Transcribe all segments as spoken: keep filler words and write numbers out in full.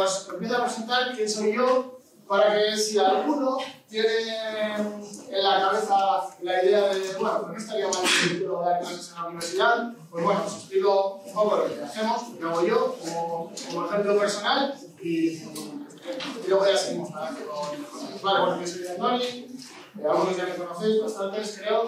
os empiezo a presentar quién soy yo, para que si alguno tiene en la cabeza la idea de, bueno, ¿por qué estaría mal el dar clases en la universidad? Pues bueno, os explico un poco lo que hacemos, lo que hago yo como, como ejemplo personal y, y luego ya seguimos para adelante con... Vale, bueno, yo soy Antoni, eh, algunos ya me conocéis, bastantes creo,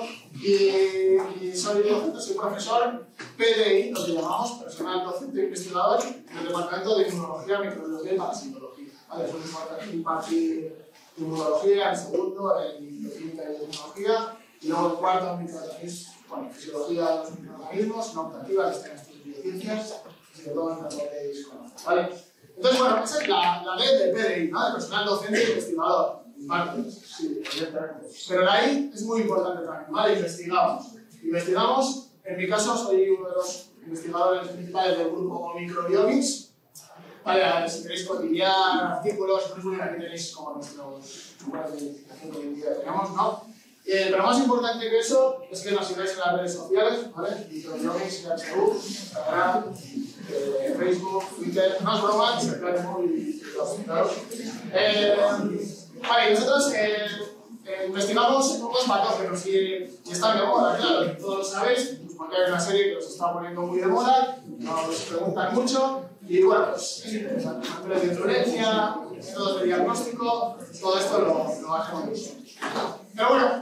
y, y soy docente, soy profesor P D I, lo que llamamos personal docente investigador en el departamento de Inmunología, Microbiología y Parasitología. Vale, soy impartir inmunología, en segundo en bioquímica y inmunología, y luego en cuarto en microorganismos, bueno, fisiología de los microorganismos, no optativa, que está en estudios de biociencias, y sobre todo en la podéis conocer, ¿vale? Entonces, bueno, esa es la, la ley de P D I, ¿no? De personal docente e investigador. Parte, sí, evidentemente. Pero la I es muy importante también, ¿vale? Investigamos. Investigamos, en mi caso soy uno de los investigadores principales del grupo Microbiomics. Vale, si queréis cotidiar artículos, pues bueno, aquí tenéis como nuestros lugares de identificación que hoy en día tenemos, ¿no? Eh, pero más importante que eso es que nos sigáis en las redes sociales, ¿vale? Microbiomics, Facebook, Instagram, eh, Facebook, Twitter, no es broma, se aclara muy claro. Eh, Vale, nosotros eh, eh, investigamos pocos patógenos y, y están de moda, claro, todos lo sabéis, pues porque hay una serie que los está poniendo muy de moda, nos preguntan mucho y bueno, pues es interesante. Factores de influencia, métodos de diagnóstico, todo esto lo, lo hacemos nosotros. Pero bueno,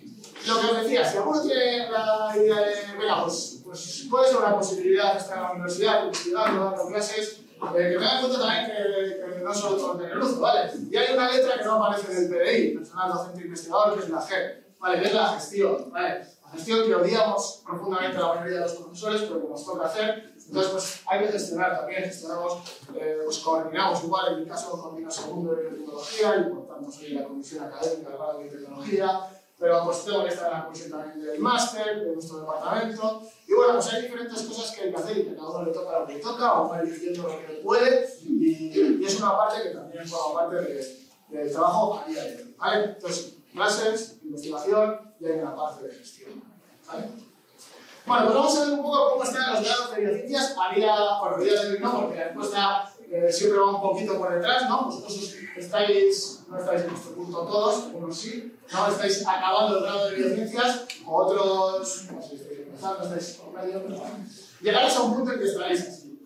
lo que os decía, si alguno tiene la idea de, venga, pues, pues puede ser una posibilidad de estar en la universidad, investigando, dando clases. Eh, que tengan en cuenta también que, que no solo todo tener luz, ¿vale? Y hay una letra que no aparece en el P D I, personal docente investigador, que es la G, ¿vale? Que es la gestión, ¿vale? La gestión que odiamos profundamente a la mayoría de los profesores, pero que nos toca hacer. Entonces, pues hay que gestionar también, gestionamos, eh, pues coordinamos igual, en mi caso coordino segundo de biotecnología y por tanto soy la comisión académica del grado de biotecnología. Pero pues tengo que estar en la comisión también del máster, de nuestro departamento. Y bueno, pues hay diferentes cosas que hay que hacer y que a cada uno le toca lo que le toca, o va dirigiendo lo que puede. Y, y es una parte que también forma parte de, del trabajo a día de hoy, ¿vale? Entonces, clases, investigación y hay una parte de gestión, ¿vale? Bueno, pues vamos a ver un poco cómo están los grados de biociencias a día, bueno, a día de hoy no, porque la encuesta eh, siempre va un poquito por detrás, ¿no? Vosotros estáis, no estáis en nuestro punto todos, algunos sí, no estáis acabando el grado de biociencias, otros, no sé si estáis empezando, estáis por medio, pero bueno, llegaréis a un punto en que estaréis así.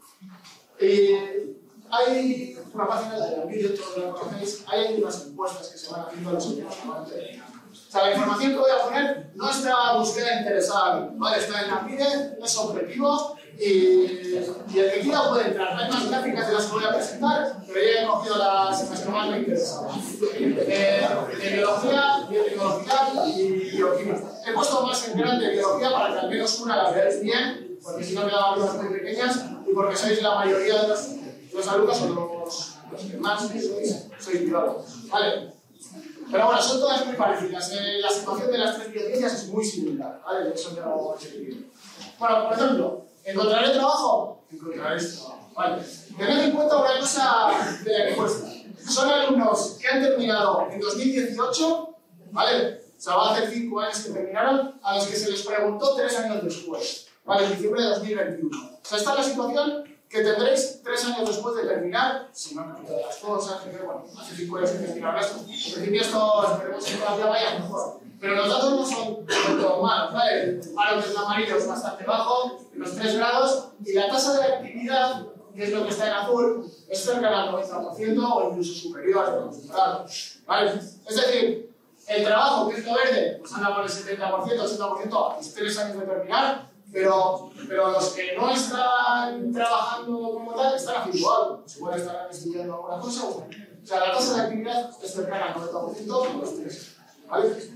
Eh, hay una página de la vídeo, todos la conocéis, hay unas encuestas que se van haciendo a los últimos cuarenta años. O sea, la información que voy a poner no está búsqueda interesada, ¿vale? Está en la pide, es objetivo y, y el que quiera puede entrar. Hay más gráficas de las que voy a presentar, pero ya he cogido las, las que más me interesaban. Eh, de biología, biotecnología y bioquímica. He puesto más en grande biología para que al menos una la veáis bien, porque si no me daban cosas muy pequeñas y porque sois la mayoría de los, los alumnos o los, los que más sois, sois biólogos, ¿vale? Pero bueno, son todas muy parecidas. Eh, la situación de las tres biociencias es muy similar, ¿vale? De eso ya lo voy a seguir. Bueno, por ejemplo, ¿encontraré trabajo? Encontraré trabajo, ¿vale? Tened en cuenta una cosa de la encuesta. Son alumnos que han terminado en dos mil dieciocho, ¿vale? O sea, va a hacer cinco años que terminaron, a los que se les preguntó tres años después, ¿vale? En diciembre de dos mil veintiuno. O sea, esta es la situación que tendréis tres años después de terminar, si no me quito de las cosas, que bueno, hace cinco años que terminaron esto. En principio esto esperemos que todavía vaya mejor. Pero los datos no son todo malos, ¿vale? Ahora lo que es amarillo es bastante bajo, los tres grados, y la tasa de actividad, que es lo que está en azul, es cerca del noventa por ciento o incluso superior a los grados, ¿vale? Es decir, el trabajo, que es lo verde, pues anda por el setenta por ciento, ochenta por ciento a mis tres años de terminar, pero, pero los que no están trabajando como tal están haciendo algo. Pues igual estarán estudiando alguna cosa. O sea, la tasa de actividad es cercana al noventa por ciento con los tres. ¿Vale?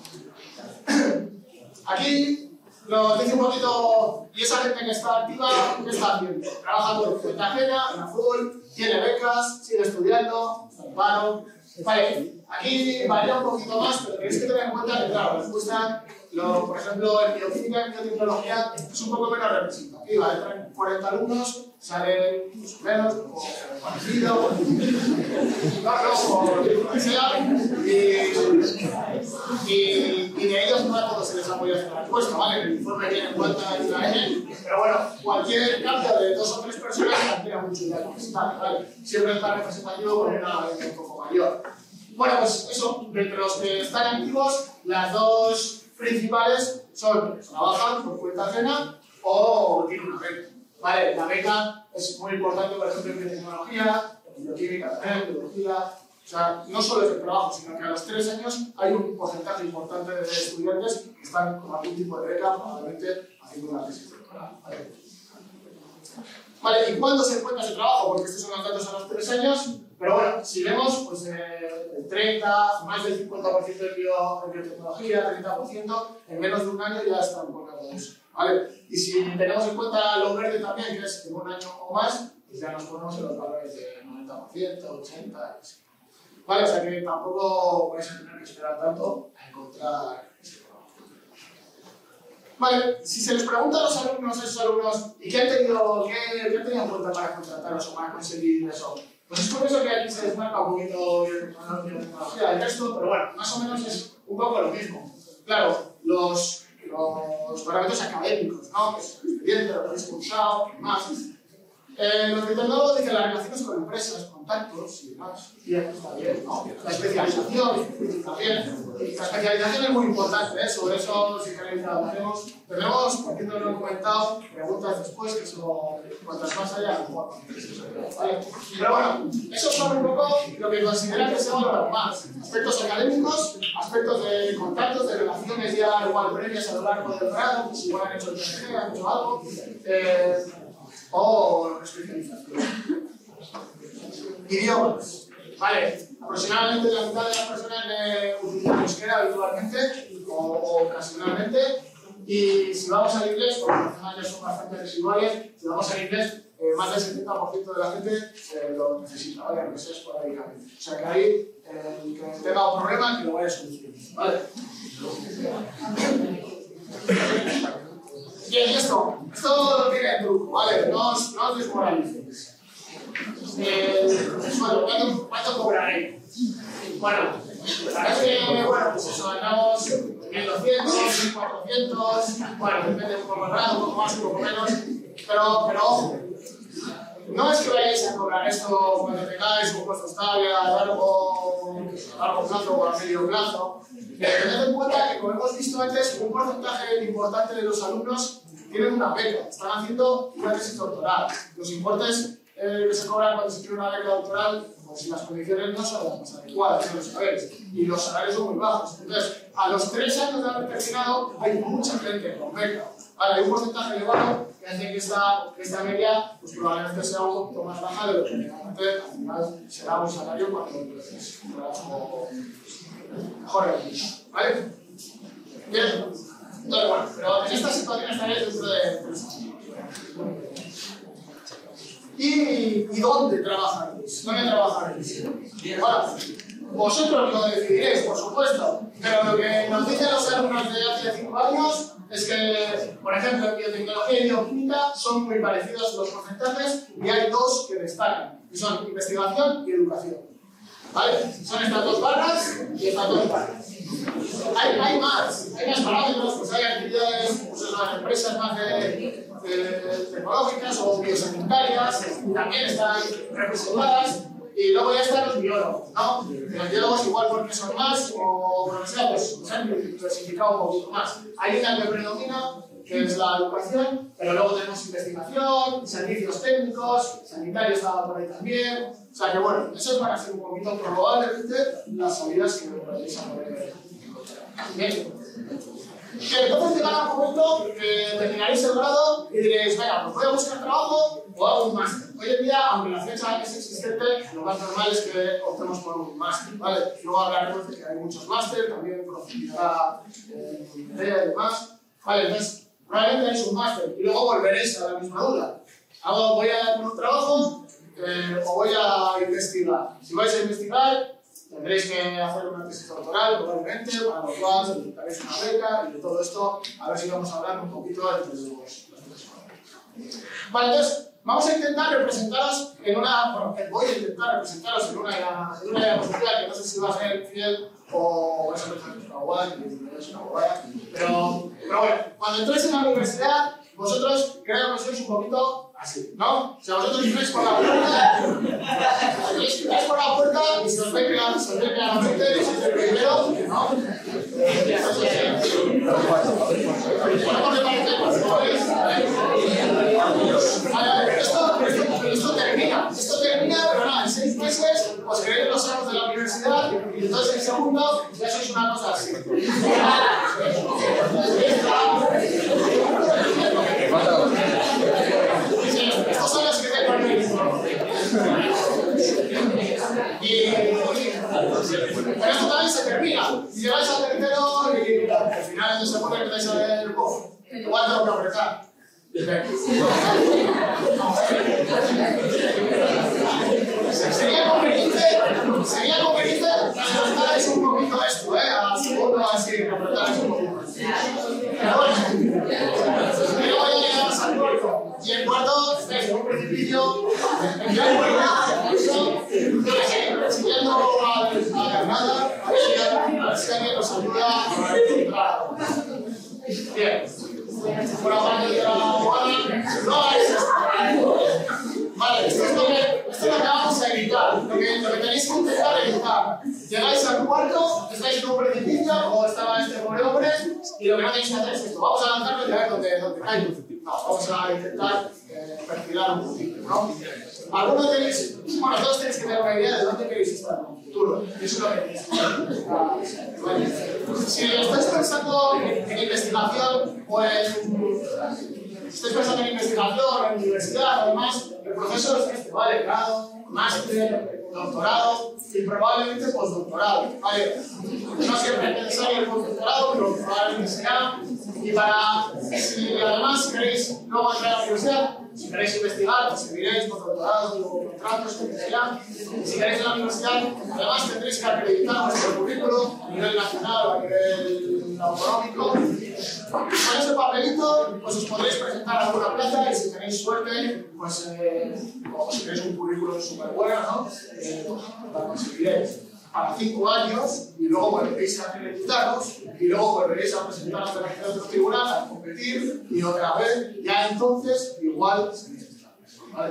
Aquí nos dice un poquito, y esa gente que está activa, ¿qué está haciendo? Trabaja por cuenta ajena, en azul, tiene becas, sigue estudiando, está en paro. Vale, aquí varía un poquito más, pero tenéis que tener en cuenta que, claro, la encuesta lo, por ejemplo, en bioquímica y biotecnología es un poco menos representativa. Entran cuarenta alumnos, salen más o menos, o parecido, o lo que sea, y, y, y de ellos no a todos se les apoya la respuesta, ¿vale? El informe tiene en cuenta el I A N, pero bueno, cualquier cambio de dos o tres personas cambia mucho la representación, ¿vale? Siempre está representativo con una un poco mayor. Bueno, pues eso, entre los que están activos, las dos principales son que trabajan por cuenta ajena o tienen una beca. Vale, la beca es muy importante, por ejemplo, en biotecnología, en bioquímica también, en biología. O sea, no solo es el trabajo, sino que a los tres años hay un porcentaje importante de estudiantes que están con algún tipo de beca, probablemente haciendo una tesis doctoral. Vale. Vale, ¿y cuándo se encuentra ese trabajo? Porque estos son los datos a los tres años, pero bueno, si vemos, pues eh, el treinta, más del cincuenta por ciento en, bio, en biotecnología, treinta por ciento, en menos de un año ya están colgados. ¿Vale? Y si tenemos en cuenta lo verde también, que es en un año o más, pues ya nos ponemos en los valores de noventa por ciento, ochenta por ciento, ¿vale? O sea que tampoco vais a tener que esperar tanto a encontrar ese trabajo. Vale, si se les pregunta a los alumnos, esos alumnos, ¿y qué han tenido, qué, qué han tenido en cuenta para contrataros o para conseguir eso? Pues es por eso que aquí se desmarca un poquito la tecnología del texto, pero bueno, más o menos es un poco lo mismo. Claro, los, los parámetros académicos, ¿no? Que es el expediente, lo que habéis cursado, más. Eh, los tecnólogos dicen las relaciones con empresas, contactos y demás. Y eso está bien, ¿no? La especialización también. La especialización es muy importante, ¿eh? Sobre eso, si queréis, hablaremos. Tenemos, porque no lo he comentado, preguntas después, que eso, cuantas más haya, mejor. ¿Vale? Pero bueno, eso son un poco lo que consideran que se valora más. Aspectos académicos, aspectos de contactos, de relaciones ya igual previas a lo largo del grado, si igual han hecho el P G, han hecho algo. Eh, o especialización. Idiomas. Vale, aproximadamente la mitad de las personas eh, utilizan euskera habitualmente o, o ocasionalmente. Y si vamos al inglés, porque los temas ya son bastante residuales, si vamos al inglés, eh, más del setenta por ciento de la gente eh, lo necesita, ¿vale? Aunque sea esporádicamente. O sea que ahí, eh, el que tenga un problema, que lo vaya a solucionar, ¿vale? Bien, esto, esto tiene truco, ¿vale? No os, no os desmoralicéis. Eh, bueno, ¿cuánto, ¿cuánto cobraré? Bueno, parece que, bueno, pues eso, andamos en doscientos, en cuatrocientos, bueno, depende un poco más, un poco más, un poco menos, pero, pero ojo, no es que vayáis a cobrar esto cuando tengáis un puesto estable a largo, a largo plazo o a medio plazo. Tened en cuenta que, como hemos visto antes, un porcentaje importante de los alumnos tienen una beca, están haciendo una tesis doctoral. Los importes eh, que se cobran cuando se tiene una beca doctoral, pues si las condiciones no son las más adecuadas, ya lo sabéis, y los salarios son muy bajos. Entonces, a los tres años de haber terminado, hay mucha gente con beca. Vale, hay un porcentaje elevado que hace que esta, que esta media pues, probablemente sea un poquito más baja de lo que realmente al final será un salario cuando es un trabajo mejor realizado. ¿Vale? Bien. Entonces, bueno, pero en esta situación estaréis dentro de tres años. ¿Y, ¿Y dónde trabajaréis? ¿Dónde trabajaréis? Bueno, vosotros lo decidiréis, por supuesto, pero lo que nos dicen los alumnos de hace cinco años es que, por ejemplo, en biotecnología y bioquímica son muy parecidos los porcentajes y hay dos que destacan, que son investigación y educación. ¿Vale? Son estas dos barras y estas dos barras. Hay, hay más, hay más parámetros, pues hay actividades, pues eso, las empresas más de, de, de tecnológicas o biosanitarias, también están representadas, y luego ya están los biólogos, ¿no? Los biólogos igual porque son más, o lo que sea, pues se han diversificado un poquito más. Hay una que predomina, que es la educación, pero luego tenemos investigación, servicios técnicos, sanitario estaba por ahí también. O sea que bueno, eso es para hacer un poquito probablemente las salidas que podéis poder encontrar. Bien. Bien, entonces llegará un momento que terminaréis el grado y diréis, venga, pues voy a buscar trabajo o hago un máster. Hoy en día, aunque la fecha es existente, lo más normal es que optemos por un máster, ¿vale? Luego hablaremos de que hay muchos máster, también profundidad en idea y demás. Vale, entonces, probablemente haréis un máster y luego volveréis a la misma duda. Hago, voy a por un trabajo eh, o voy a investigar. Si vais a investigar, tendréis que hacer una tesis doctoral probablemente, para lo cual solicitaréis una beca y de todo esto, a ver si vamos a hablar un poquito entre los dos. Vale, entonces, vamos a intentar representaros en una, bueno, voy a intentar representaros en una, en una diapositiva que no sé si va a ser fiel o es una bobada, es una bobada, pero, pero bueno, cuando entréis en la universidad, vosotros creo que sois un poquito así, ¿no? O sea, vosotros entráis por la puerta, entráis por la puerta y se os ve claramente que sois el primero, ¿no? ¿Cómo me parece? Esto, esto, esto termina, esto termina, pero nada, en seis meses os queréis los años de la universidad y entonces en segundo ya sois una cosa así. Estos son los que te ponen. Y pero esto también se termina. Y llegáis al tercero y al final se pone que empezáis a ver, igual tengo que apretar. Sería conveniente, sería conveniente que adelantarais un poquito esto, ¿eh? A segundo, así, que apretarais un poquito. Pero bueno, luego ya llegamos al cuarto. Y el cuarto estáis en un precipicio. En el cuarto, siguiendo a la carnada, a ver si alguien nos ayuda a encontrar. Bien. Por la parte de la abogada, no es esto. Vale, esto es lo que, esto es lo que vamos a evitar, lo que, lo que tenéis que intentar evitar. Llegáis al cuarto, estáis en un precipicio, o estaba este pobre hombre, y lo que no tenéis que hacer es esto. Vamos a lanzarlo y a ver dónde, dónde cae. No, vamos a intentar eh, perfilar un poquito, ¿no? Algunos tenéis, bueno, todos tenéis que tener una idea de dónde queréis estar en el futuro. Eso es lo que tenéis que hacer. Vale. Si estáis pensando en investigación o en. Si estáis pensando en investigación o en universidad, además, el proceso es este, ¿vale? Grado, máster, doctorado y probablemente postdoctorado, ¿vale? No siempre es necesario el postdoctorado, pero probablemente será. Y para, si además queréis luego entrar a la universidad, si queréis investigar, pues seguiréis postdoctorados o contratos, como sea. Si queréis en la universidad, además tendréis que acreditar vuestro currículum a nivel nacional o a nivel autonómico. Con ese papelito, pues os podréis presentar a alguna plaza y si tenéis suerte, pues, eh, o si tenéis un currículum súper bueno, ¿no? Eh, lo conseguiréis para cinco años y luego volveréis a acreditaros y luego volveréis a presentaros delante de otro tribunal a competir y otra vez, ya entonces igual seréis estables, ¿vale?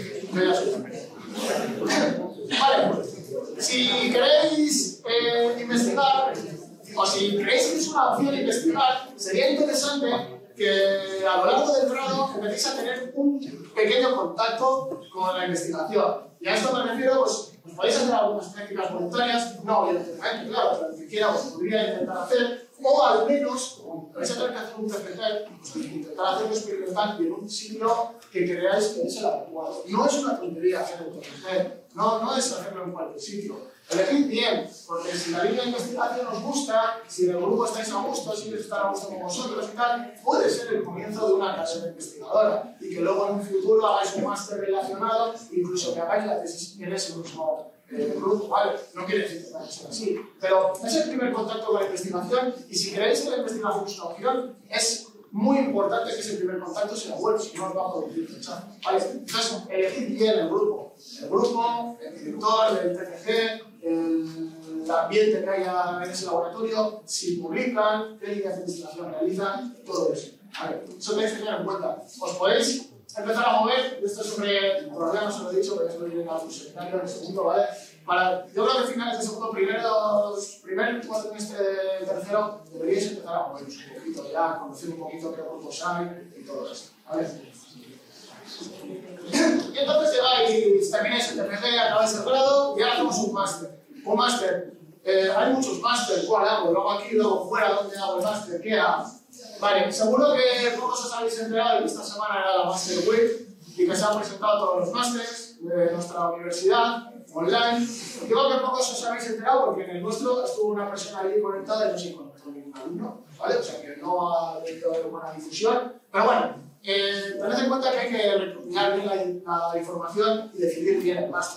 Vale, si queréis eh, investigar o si creéis que es una opción investigar, sería interesante que a lo largo del grado empecéis a tener un pequeño contacto con la investigación. Y a esto me refiero, pues, pues podéis hacer algunas prácticas voluntarias, no evidentemente, claro, pero ni siquiera os podría intentar hacer, o al menos, como vais a tener que hacer un P P T, pues intentar hacerlo experimental en un sitio que creáis que es el adecuado. No es una tontería hacer un P P T, no, no es hacerlo en cualquier sitio. Elegid bien, porque si la línea de investigación os gusta, si en el grupo estáis a gusto, si queréis estar a gusto con vosotros y tal, puede ser el comienzo de una carrera investigadora y que luego en un futuro hagáis un máster relacionado, incluso que hagáis la tesis en ese mismo eh, grupo, ¿vale? No quiere decir que sea así, pero es el primer contacto con la investigación y si creéis que la investigación es una opción, es muy importante que ese primer contacto sea bueno, si no os va a producir rechazos, ¿vale? Entonces, elegid bien el grupo, el grupo, el director, el T F G, el ambiente que haya en ese laboratorio, si publican, qué líneas de investigación realizan, todo eso. Vale, eso tenéis que tener en cuenta. Os podéis empezar a mover, esto sobre, todavía no se lo he dicho, pero eso lo diré al seminario en el segundo, ¿vale? Para, yo creo que finales de segundo, primero, primer cuatrimestre de tercero, deberíais empezar a moveros un poquito ya, conocer un poquito qué grupos hay y todo eso, ¿vale? Y entonces llegáis, termináis el T F G, acabáis el grado y ahora hacemos un máster. Un máster. Eh, hay muchos másteres, ¿cuál hago? Luego aquí, luego fuera, ¿dónde hago el máster? ¿Qué hago? Vale, seguro que pocos os habéis enterado de que esta semana era la Master Week y que se han presentado todos los másteres de nuestra universidad online. Digo que pocos os habéis enterado porque en el nuestro estuvo una persona allí conectada y no se encontró ningún alumno, ¿vale? O sea que no ha debido haber buena difusión. Pero bueno, eh, tened en cuenta que hay que recopilar bien la, la información y decidir bien el máster.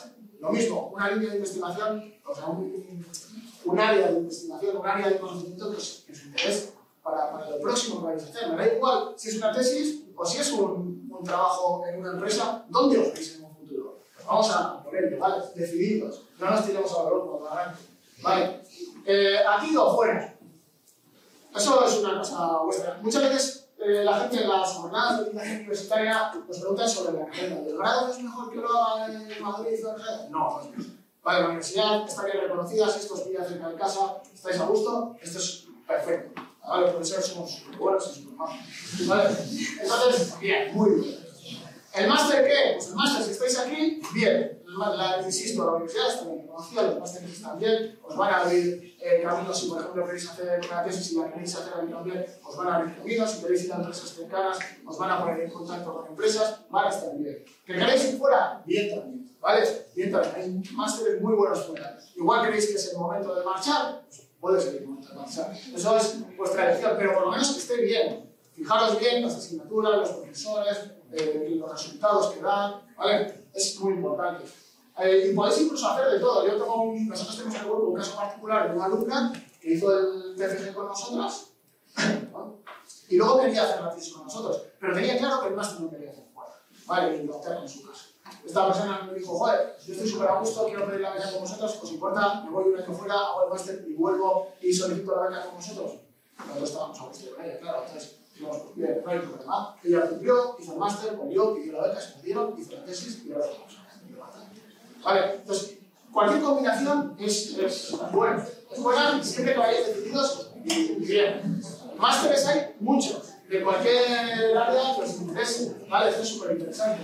Lo mismo, una línea de investigación, o sea, un, un área de investigación, un área de conocimiento que os, que os interese para, para lo próximo que vais a hacer. Me da igual si es una tesis o si es un, un trabajo en una empresa, ¿dónde os veis en un futuro? Vamos a por ello, ¿vale? Decididos, no nos tiremos a la loco, ¿vale? Eh, aquí o fuera. Eso es una cosa vuestra. Muchas veces eh, la gente en las jornadas de titulación universitaria nos pregunta sobre la carrera. ¿El grado es mejor que lo haga en Madrid o en Madrid? No, no es. Vale, la universidad está bien reconocida, si esto os pilla cerca de casa, estáis a gusto, esto es perfecto. Vale, los profesores somos súper buenos y súper malos. Vale, entonces, bien, muy bien. ¿El máster qué? Pues el máster, si estáis aquí, bien. La, insisto, la universidad está bien reconocida, los másteres están bien, os van a abrir eh, caminos. Si por ejemplo queréis hacer una tesis y la queréis hacer aquí también, os van a abrir caminos. Si queréis ir a empresas cercanas, os van a poner en contacto con empresas, van a estar bien. ¿Que queréis ir fuera? Bien también. ¿Vale? Bien también. Hay másteres muy buenos fuera. Igual queréis que es el momento de marchar, pues puede ser el momento de marchar. Eso es vuestra elección, pero por lo menos que esté bien. Fijaros bien las asignaturas, los profesores, eh, los resultados que dan, ¿vale? Es muy importante. Eh, y podéis incluso hacer de todo. Yo tengo un, nosotros tenemos en el grupo un caso particular de una alumna que hizo el T F G con nosotras, ¿no? Y luego quería hacer la tesis con nosotros, pero tenía claro que el máster no quería hacer fuera, ¿vale? Y lo hacer en su casa. Esta persona me dijo, joder, yo estoy súper a gusto, quiero pedir la beca con vosotros, ¿os importa? Me voy un año fuera, hago el máster y vuelvo y solicito la beca con vosotros. Nosotros estábamos a gusto con ella, claro, entonces dijimos, pues bien, no hay problema. Ella cumplió, hizo el máster, volvió, pidió la beca, se la dieron, hizo la tesis y ahora estamos. Vale, entonces, cualquier combinación es, es buena. Es buena siempre que vayáis decididos y bien. Másteres hay muchos, de cualquier área que os interese. Vale, esto es súper interesante.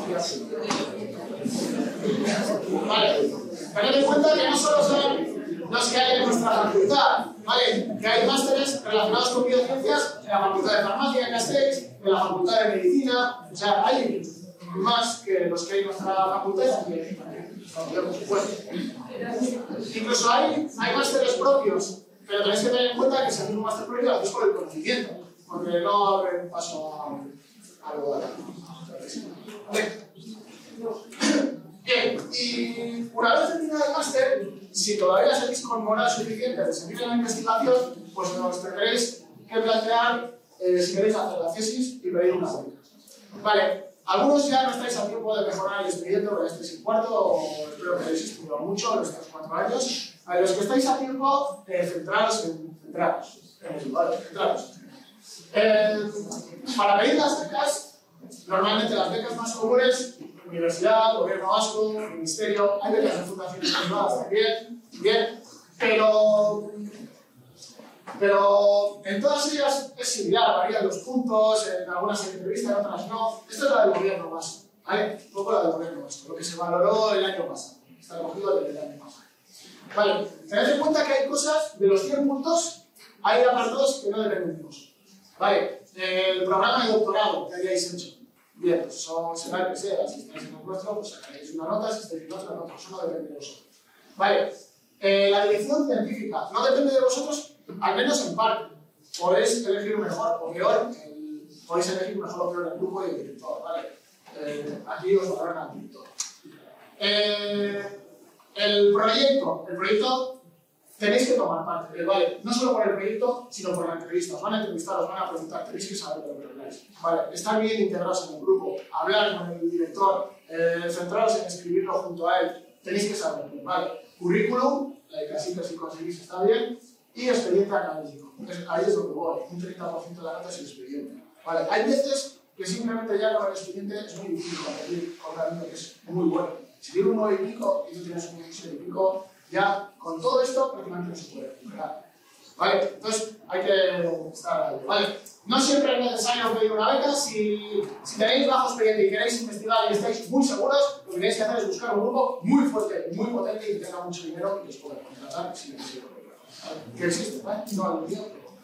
Vale, tened en cuenta que no solo son los que hay en nuestra facultad, ¿vale? Que hay másteres relacionados con biociencias en la Facultad de Farmacia, en Castells, en la Facultad de Medicina, o sea, hay más que los que hay en nuestra facultad también. Por supuesto. Incluso hay, hay másteres propios, pero tenéis que tener en cuenta que si hacéis un máster propio lo hacéis por el conocimiento, porque no abre un paso a, a algo de ¿vale? Bien, y una vez terminado el máster, si todavía seguís con moral suficiente de seguir en la investigación, pues os tendréis que plantear eh, si queréis hacer la tesis y pedir una beca. Vale. Algunos ya no estáis a tiempo de mejorar el expediente, porque estáis en cuarto, o espero que hayáis estudiado mucho en estos cuatro años. A los que estáis a tiempo, eh, centraros en centraros. Eh, vale, centraros. Eh, para pedir las becas, normalmente las becas más comunes, universidad, gobierno vasco, ministerio, hay becas de fundaciones privadas también, bien, pero... Pero en todas ellas es similar, varían los puntos, en algunas hay entrevistas, en otras no. Esta es la del gobierno vasco, ¿vale? Un poco la del gobierno vasco, lo que se valoró el año pasado. Está recogido desde el año pasado. Vale, tened en cuenta que hay cosas, de los cien puntos, hay apartados que no dependen de vosotros. Vale, el programa de doctorado que hayáis hecho. Bien, pues eso será el que sea. Si estáis en un nuestro, pues sacaréis una nota, si estáis en otro, en otro. Eso no depende de vosotros. Vale, eh, la dirección científica no depende de vosotros. Al menos en parte. Podéis elegir mejor o peor, el, podéis elegir mejor o peor el grupo y el director, ¿vale? Eh, aquí os valoran al director. Eh, el proyecto, el proyecto tenéis que tomar parte, ¿vale? No solo por el proyecto, sino por la entrevista. Os van a entrevistar, os van a preguntar, tenéis que saber de lo que habláis, ¿vale? Estar bien integrados en el grupo, hablar con el director, eh, centraros en escribirlo junto a él, tenéis que saberlo, ¿vale? Currículum, casi que si conseguís está bien. Y expediente académico. Ahí es donde voy. Un treinta por ciento de la nota es el expediente. Vale. Hay veces que simplemente ya con el expediente es muy difícil competir con un alumno que es muy bueno. Si tiene un nueve y pico y tú tienes un siete y pico, ya con todo esto prácticamente no se puede recuperar. Vale. Entonces hay que estar ahí. Vale. No siempre es necesario pedir una beca. Si, si tenéis bajo expediente y queréis investigar y estáis muy seguros, lo que tenéis que hacer es buscar un grupo muy fuerte, muy potente y que tenga mucho dinero y que os pueda contratar si necesito. Que existe, ¿vale? No algún día.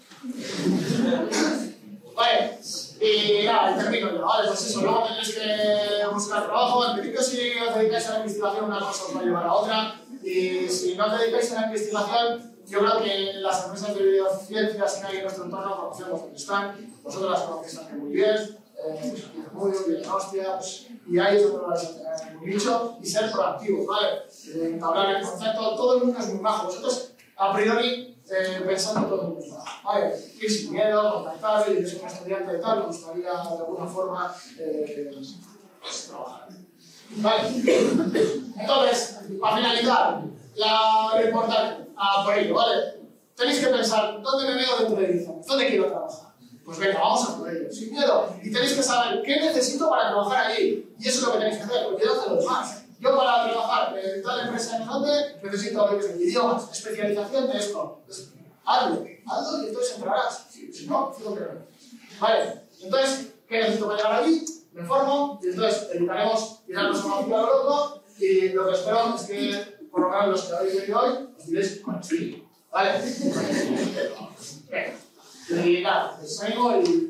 Vale, y nada, termino yo, ¿vale? Pues eso, luego tenéis que buscar trabajo. Al principio, si os dedicáis a la investigación, una cosa os va a llevar a otra. Y si no os dedicáis a la investigación, yo creo que las empresas de biociencias que hay en nuestro entorno conocemos dónde están. Vosotros las conocéis también muy bien. eh, pues aquí muy bien, hostia, pues, y ahí es donde vais a tener un nicho y ser proactivos, ¿vale? Eh, entablar el concepto, todo el mundo es muy bajo. Vosotros, a priori, eh, pensando todo el mundo es bajo, ¿vale? Ir sin miedo, contactar, y yo soy un estudiante y tal, me gustaría de alguna forma eh, pues, trabajar. Vale. Entonces, para finalizar, la, lo importante, a por ello, ¿vale? Tenéis que pensar, ¿dónde me veo dentro de diez años? ¿Dónde quiero trabajar? Pues venga, vamos a por ello, sin miedo. Y tenéis que saber qué necesito para trabajar allí. Y eso es lo que tenéis que hacer, olvidad de los demás. Yo para trabajar en tal empresa en donde necesito ver idiomas, especialización de esto. Pues, hazlo, hazlo y entonces entrarás. Si, si no, fijo que no. Vale, entonces, ¿qué necesito para llegar allí? Me formo y entonces dedicaremos a tirarnos a una fila de loco y lo que espero es que, por lo menos los que habéis venido hoy, os diréis con estilo. ¿Vale? Venga. Y nada, os vengo y...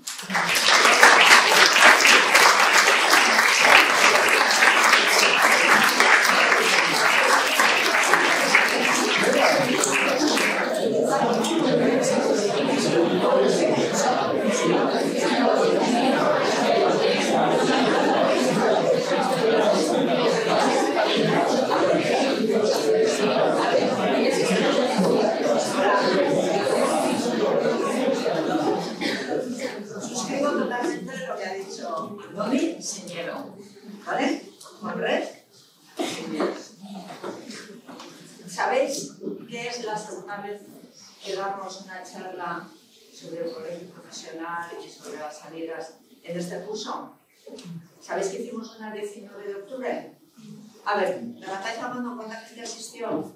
Suscribo totalmente lo que ha dicho Doni, sin miedo. ¿Vale? Correr, sin miedo. ¿Sabéis qué es la segunda vez que damos una charla sobre el colegio profesional y sobre las salidas en este curso? ¿Sabéis que hicimos una el diecinueve de octubre? A ver, levantáis la mano, ¿cuánta gente asistió?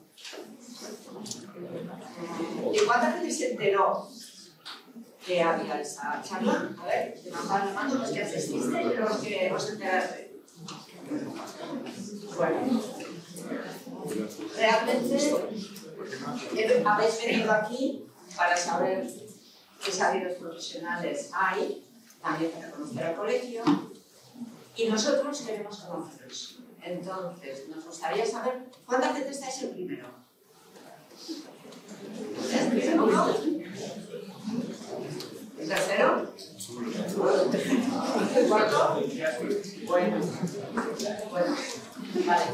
¿Y cuánta gente se enteró que había esa charla? A ver, levantad la mano los que asististeis y los que os enterasteis. Bueno, realmente habéis venido aquí para saber qué salidas profesionales hay, también para conocer al colegio, y nosotros queremos conoceros. Entonces, nos gustaría saber cuánta gente estáis en primero. ¿El segundo? ¿El tercero? ¿El cuarto? Bueno, bueno, vale.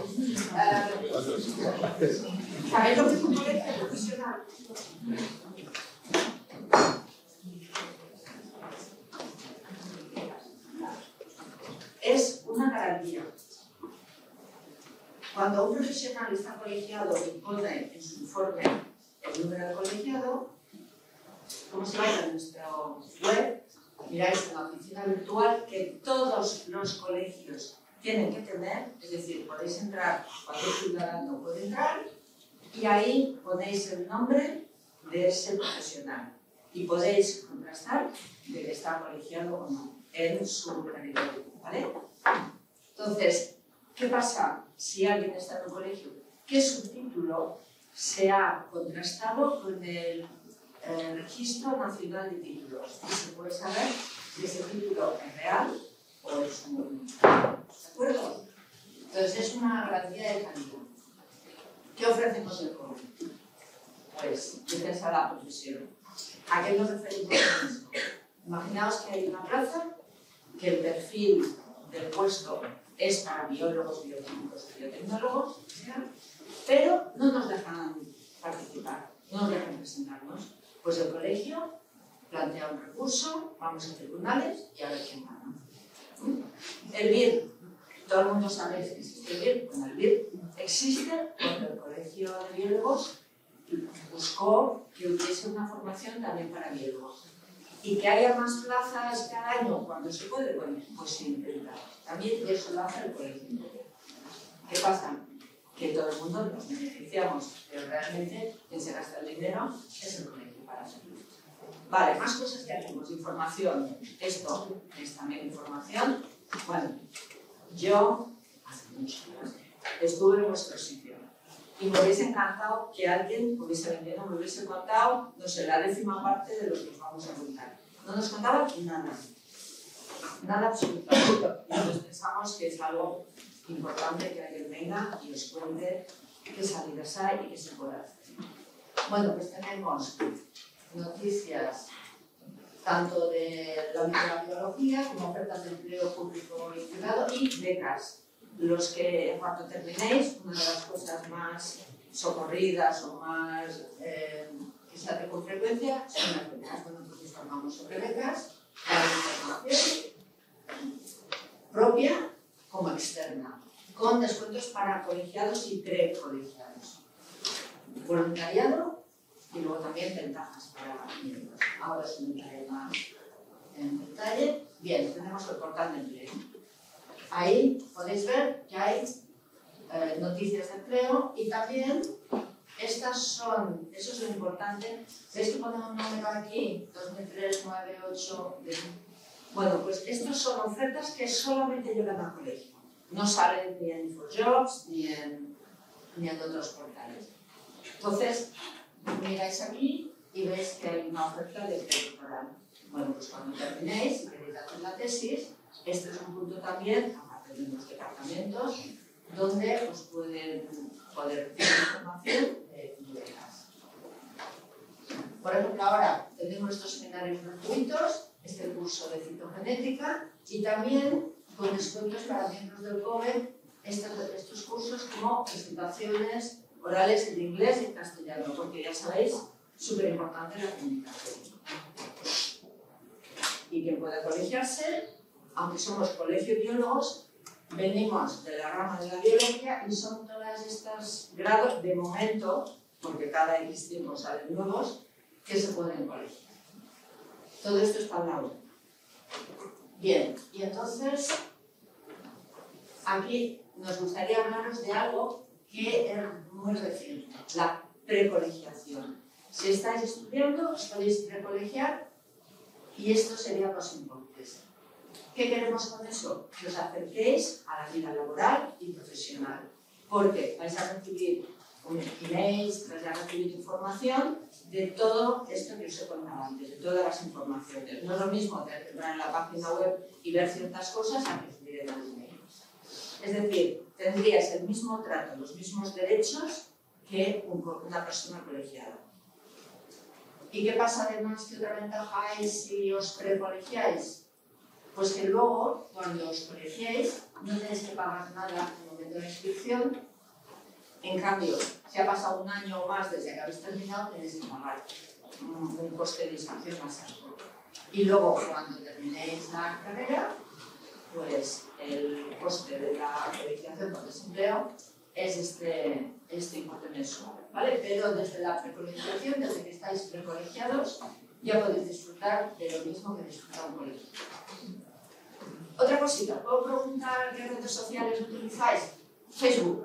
Uh, ¿Sabéis lo que es un colegio profesional? Es una garantía. Cuando un profesional está colegiado y pone en su informe el número de colegiado, como se vaya a nuestro web, miráis en la oficina virtual que todos los colegios tienen que tener, es decir, podéis entrar, cualquier ciudadano puede entrar, y ahí ponéis el nombre de ese profesional y podéis contrastar de que está colegiado o no en su territorio, ¿vale? Entonces, ¿qué pasa si alguien está en un colegio que su título se ha contrastado con el eh, Registro Nacional de Títulos? Y se puede saber si ese título es real o es un... ¿De acuerdo? Entonces, es una garantía de calidad. ¿Qué ofrecemos el colegio? Pues, defensa de la profesión. ¿A qué nos referimos con esto? Imaginaos que hay una plaza, que el perfil del puesto es para biólogos, bioquímicos, biotecnólogos, pero no nos dejan participar, no nos dejan presentarnos. Pues el colegio plantea un recurso, vamos a tribunales y a ver quién gana. El B I R, todo el mundo sabe que existe el B I R. Bueno, el B I R existe porque el colegio de biólogos buscó que hubiese una formación también para biólogos. Y que haya más plazas cada año cuando se puede, bueno, pues se intenta. También eso lo hace el colegio. ¿Qué pasa? Que todo el mundo nos beneficiamos, pero realmente quien se gasta el dinero es el colegio para hacerlo. Vale, más cosas que hacemos. Información. Esto es también información. Bueno, yo hace muchos años estuve en vuestro sitio y me hubiese encantado que alguien hubiese venido, me hubiese contado, no sé, la décima parte de lo que os vamos a contar. No nos contaba nada. Nada absolutamente. Entonces pensamos que es algo importante que alguien venga y os cuente qué salidas hay y qué se puede hacer. Bueno, pues tenemos noticias tanto de la biología como ofertas de empleo público y privado y becas. Los que cuando terminéis, una de las cosas más socorridas o más eh, que se hace con frecuencia son las becas. Bueno, pues informamos sobre becas, la información propia como externa, con descuentos para colegiados y precolegiados. Voluntariado y luego también ventajas para miembros. Ahora os entraré más en detalle. Bien, tenemos el portal de empleo. Ahí podéis ver que hay eh, noticias de empleo y también estas son, eso es lo importante. ¿Veis que ponemos un número aquí? dos mil tres, nueve, ocho. Bueno, pues estas son ofertas que solamente llegan al colegio. No salen ni en InfoJobs ni en, ni en otros portales. Entonces, miráis aquí y veis que hay una oferta de predoctoral. Bueno, pues cuando terminéis y queréis hacer la tesis, este es un punto también, aparte de los departamentos, donde os pueden poder tener información de becas. Por ejemplo, ahora tenemos estos seminarios gratuitos, este curso de citogenética y también con descuentos para miembros del C O B E estos, estos cursos como presentaciones orales en inglés y en castellano, porque ya sabéis, súper importante la comunicación. Y quien pueda colegiarse, aunque somos colegio biólogos, venimos de la rama de la biología y son todas estas grados de momento, porque cada X tiempo salen nuevos, que se pueden colegiar. Todo esto está al lado. Bien, y entonces aquí nos gustaría hablaros de algo que es muy reciente, la precolegiación. Si estáis estudiando, os podéis precolegiar y estos serían los importes. ¿Qué queremos con eso? Que os acerquéis a la vida laboral y profesional, porque vais a recibir emails, vais a recibir información de todo esto que os he contado antes, de todas las informaciones. No es lo mismo entrar en la página web y ver ciertas cosas a recibir en el email. Es decir, tendríais el mismo trato, los mismos derechos que una persona colegiada. ¿Y qué pasa además que otra ventaja es si os precolegiáis? Pues que luego, cuando os colegiéis, no tenéis que pagar nada en el momento de la inscripción. En cambio, si ha pasado un año o más desde que habéis terminado, tenéis que pagar un coste de inscripción más alto. Y luego, cuando terminéis la carrera, pues el coste de la colegiación por desempleo es este, este importe mensual, ¿vale? Pero desde la precolegiación, desde que estáis precolegiados, ya podéis disfrutar de lo mismo que disfruta un colegio. Otra cosita, ¿puedo preguntar qué redes sociales utilizáis? Facebook,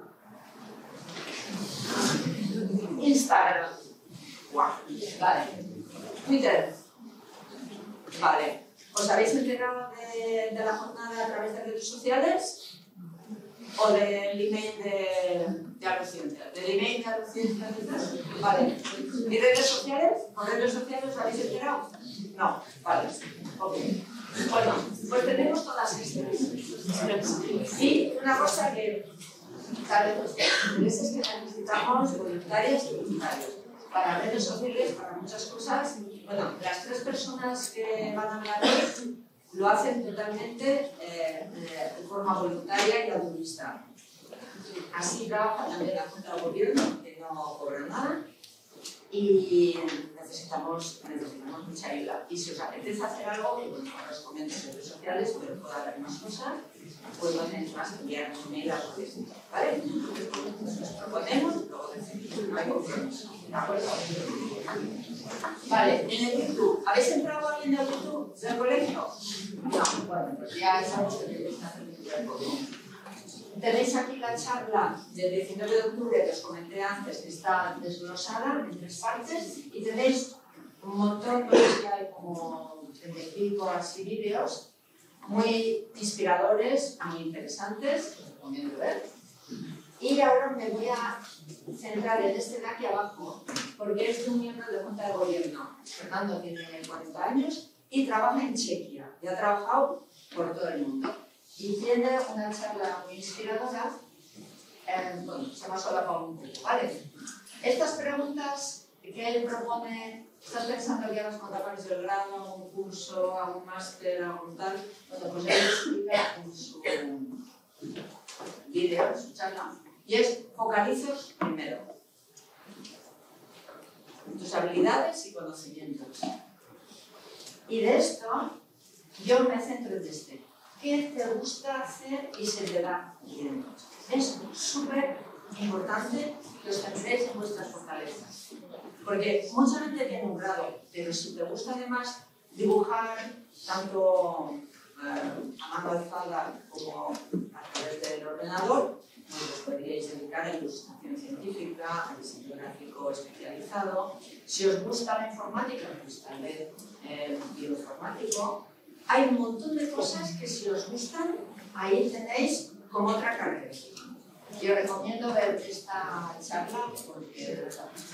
Instagram, vale, Twitter, vale. ¿Os habéis enterado de, de la jornada a través de redes sociales? ¿O del email de, de Aluciencia? ¿Del email de Aluciencia? Vale. ¿Y redes sociales? ¿Con redes sociales os habéis enterado? No, vale. Ok. Bueno, pues tenemos todas estas. Y una cosa que tal vez os interesa es que necesitamos voluntarias y voluntarios. Para redes sociales, para muchas cosas. Bueno, las tres personas que van a hablar hoy lo hacen totalmente eh, de forma voluntaria y altruista. Así trabaja también la Junta de Gobierno, que no cobra nada, y necesitamos, necesitamos mucha ayuda. Y si os apetece hacer algo, que bueno, ahora os comento en redes sociales, pero puede haber más cosas, pues no tenéis más que enviar un email a la vez, ¿vale? Nos proponemos y luego decidimos, no hay compromiso, ¿de acuerdo? Vale, en el YouTube, ¿habéis entrado alguien en el YouTube del colegio? No, bueno, pues ya sabéis que tenéis que hacer un poco. Tenéis aquí la charla del diecinueve de octubre que os comenté antes, que está desglosada en tres partes, y tenéis un montón, pues que hay como treinta y cinco así vídeos muy inspiradores, muy interesantes, os recomiendo ver. Y ahora me voy a centrar en este de aquí abajo, porque es de un miembro de Junta de Gobierno. Fernando tiene cuarenta años y trabaja en Chequia, y ha trabajado por todo el mundo. Y tiene una charla muy inspiradora, eh, bueno, se llama Sola para un poco, ¿vale? Estas preguntas que él propone ¿Estás pensando que hagas contrataciones del grado, un curso, a un máster, a un tal? Bueno, pues él explica en su vídeo, en su charla, y es focalizos primero. Tus habilidades y conocimientos. Y de esto, yo me centro en este. ¿Qué te gusta hacer y se te da bien? Es súper importante que os centréis en vuestras fortalezas. Porque mucha gente tiene un grado, pero si te gusta además dibujar tanto eh, a mano alzada como a través del ordenador, pues os podríais dedicar a ilustración científica, a diseño gráfico especializado. Si os gusta la informática, pues tal vez eh, bioinformático. Hay un montón de cosas que si os gustan, ahí tenéis como otra carrera. Yo recomiendo ver esta charla porque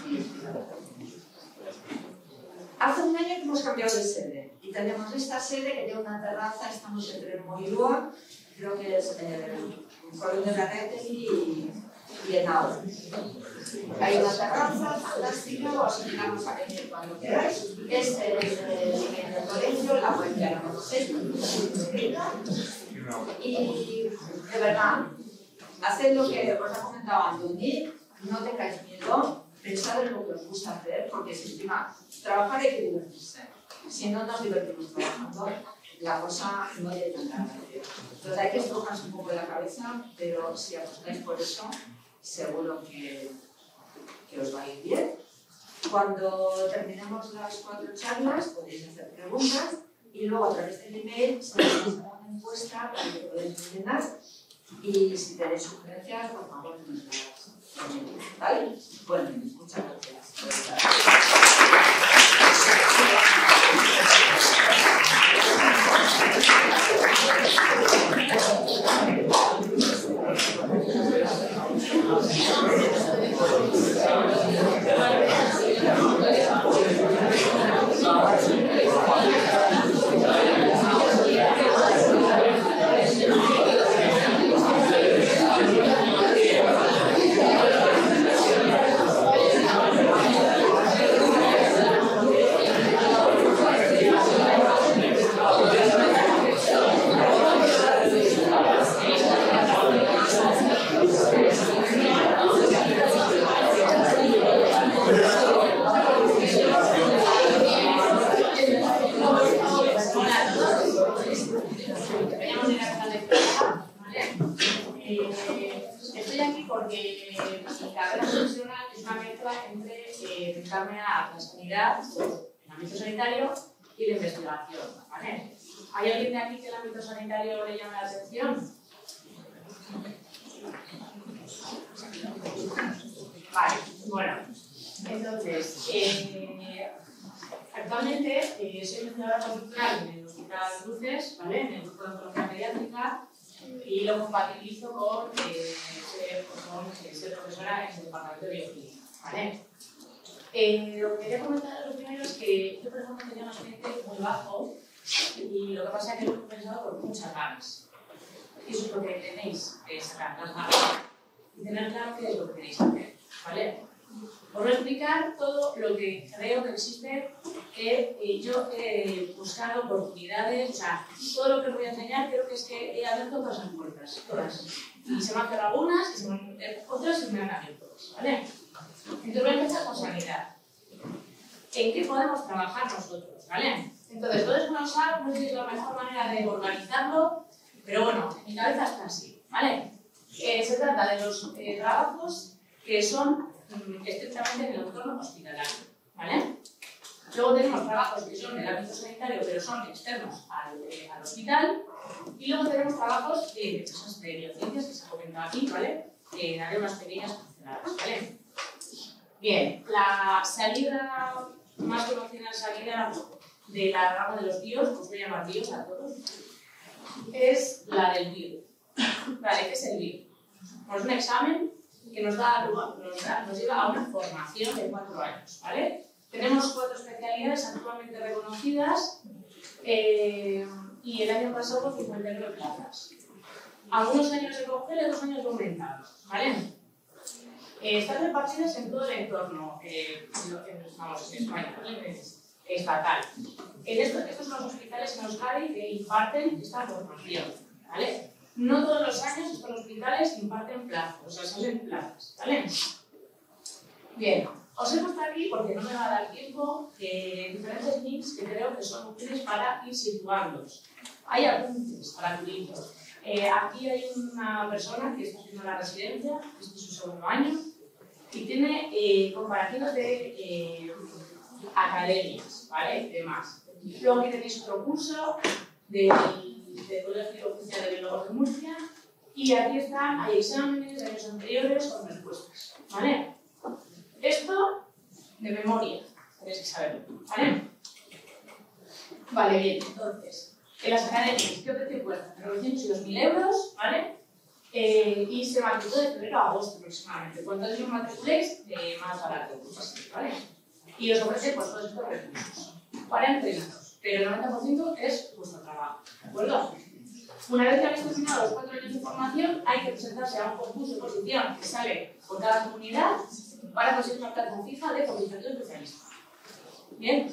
hace un año que hemos cambiado de sede y tenemos esta sede que tiene una terraza, estamos entre Moilúa, creo que es eh, Colón de Garretegui y, y Henao. Hay una terraza fantástica, os invitamos a venir cuando queráis. Este es el, el colegio, la web ya la conocéis, y de verdad, haced lo que os ha comentado Antoni, no tengáis miedo, pensad en lo que os gusta hacer, porque si encima trabajar hay que divertirse. Si no nos divertimos trabajando, la cosa no tiene tanta gracia. Entonces hay que estrujarse un poco la cabeza, pero si apostáis por eso, seguro que, que os va a ir bien. Cuando terminemos las cuatro charlas, podéis hacer preguntas y luego a través del email se os hará una encuesta para que podáis llenar. Y si tenéis sugerencias, por favor, nos las comentad, ¿vale? Bueno, muchas gracias. Estoy aquí porque mi carrera profesional es una mezcla entre eh, dedicarme a la sanidad, el ámbito sanitario y la investigación. ¿Vale? ¿Hay alguien de aquí que el ámbito sanitario le llame la atención? Vale, bueno, entonces, eh, actualmente eh, soy investigadora conductural en el Hospital Cruces, ¿vale? En el grupo de oncología pediátrica, y lo compatibilizo con, eh, ser, con eh, ser profesora en el departamento de bioquímica, ¿vale? Eh, lo que quería comentar lo primero es que yo, por ejemplo, tenía un expediente muy bajo y lo que pasa es que lo he compensado por muchas ganas. Y eso es lo que tenéis que sacar, las ganas y tener claro qué es lo que queréis hacer, ¿vale? Os voy a explicar todo lo que creo que existe, que eh, yo he buscado oportunidades, o sea, todo lo que os voy a enseñar creo que es que he abierto todas las puertas, todas. Y se me han cerrado algunas, y se me han, otras se me han abierto todas, ¿vale? Entonces voy a empezar con sanidad. ¿En qué podemos trabajar nosotros, ¿vale? Entonces, todo eso no sabe, no sé si es la mejor manera de organizarlo, pero bueno, mi cabeza está así, ¿vale? Eh, se trata de los eh, trabajos que son mm, estrictamente en el entorno hospitalario, ¿vale? Luego tenemos trabajos que son en el ámbito sanitario, pero son externos al, eh, al hospital. Y luego tenemos trabajos eh, de empresas de biociencias que se ha comentado aquí, ¿vale? Que daré unas pequeñas pinceladas, ¿vale? Bien, la salida más conocida, salida de la rama de los bios, os voy a llamar bios a todos, es la del bio. ¿Vale? ¿Qué es el bio? Pues un examen que nos, da, nos, da, nos lleva a una formación de cuatro años, ¿vale? Tenemos cuatro especialidades actualmente reconocidas eh, y el año pasado cincuenta y nueve plazas. Algunos años se congela, dos años aumentados, ¿vale? Eh, están repartidas en todo el entorno, eh, en, vamos, en España, ¿vale? Estatal. En esto, estos son los hospitales en Euskadi que imparten esta formación, ¿vale? No todos los años estos hospitales imparten plazas, o sea, salen plazas, ¿vale? Bien, os he puesto aquí, porque no me va a dar tiempo, eh, diferentes links que creo que son útiles para ir situándolos. Hay apuntes para tu libro. Eh, aquí hay una persona que está haciendo la residencia, este es su segundo año, y tiene eh, comparativos de eh, academias, ¿vale? Y demás. Luego aquí tenéis otro curso del de Colegio Oficial de Biólogos de Murcia, y aquí están, hay exámenes de años anteriores con respuestas, ¿vale? Esto de memoria, tenéis que saberlo, ¿vale? Vale, bien, entonces, en las academias, ¿qué precio cuesta? Entre novecientos y dos mil euros, ¿vale? Eh, y se matriculó de febrero a agosto aproximadamente. Cuanto antes os matriculéis, eh, más barato, pues así, ¿vale? Y os ofrece pues, todos estos recursos para entrenados, pero el noventa por ciento es vuestro trabajo, ¿de acuerdo? Una vez que habéis terminado los cuatro años de formación, hay que presentarse a un concurso de posición que sale por cada comunidad para conseguir una plaza fija de comunicador especialista. Bien.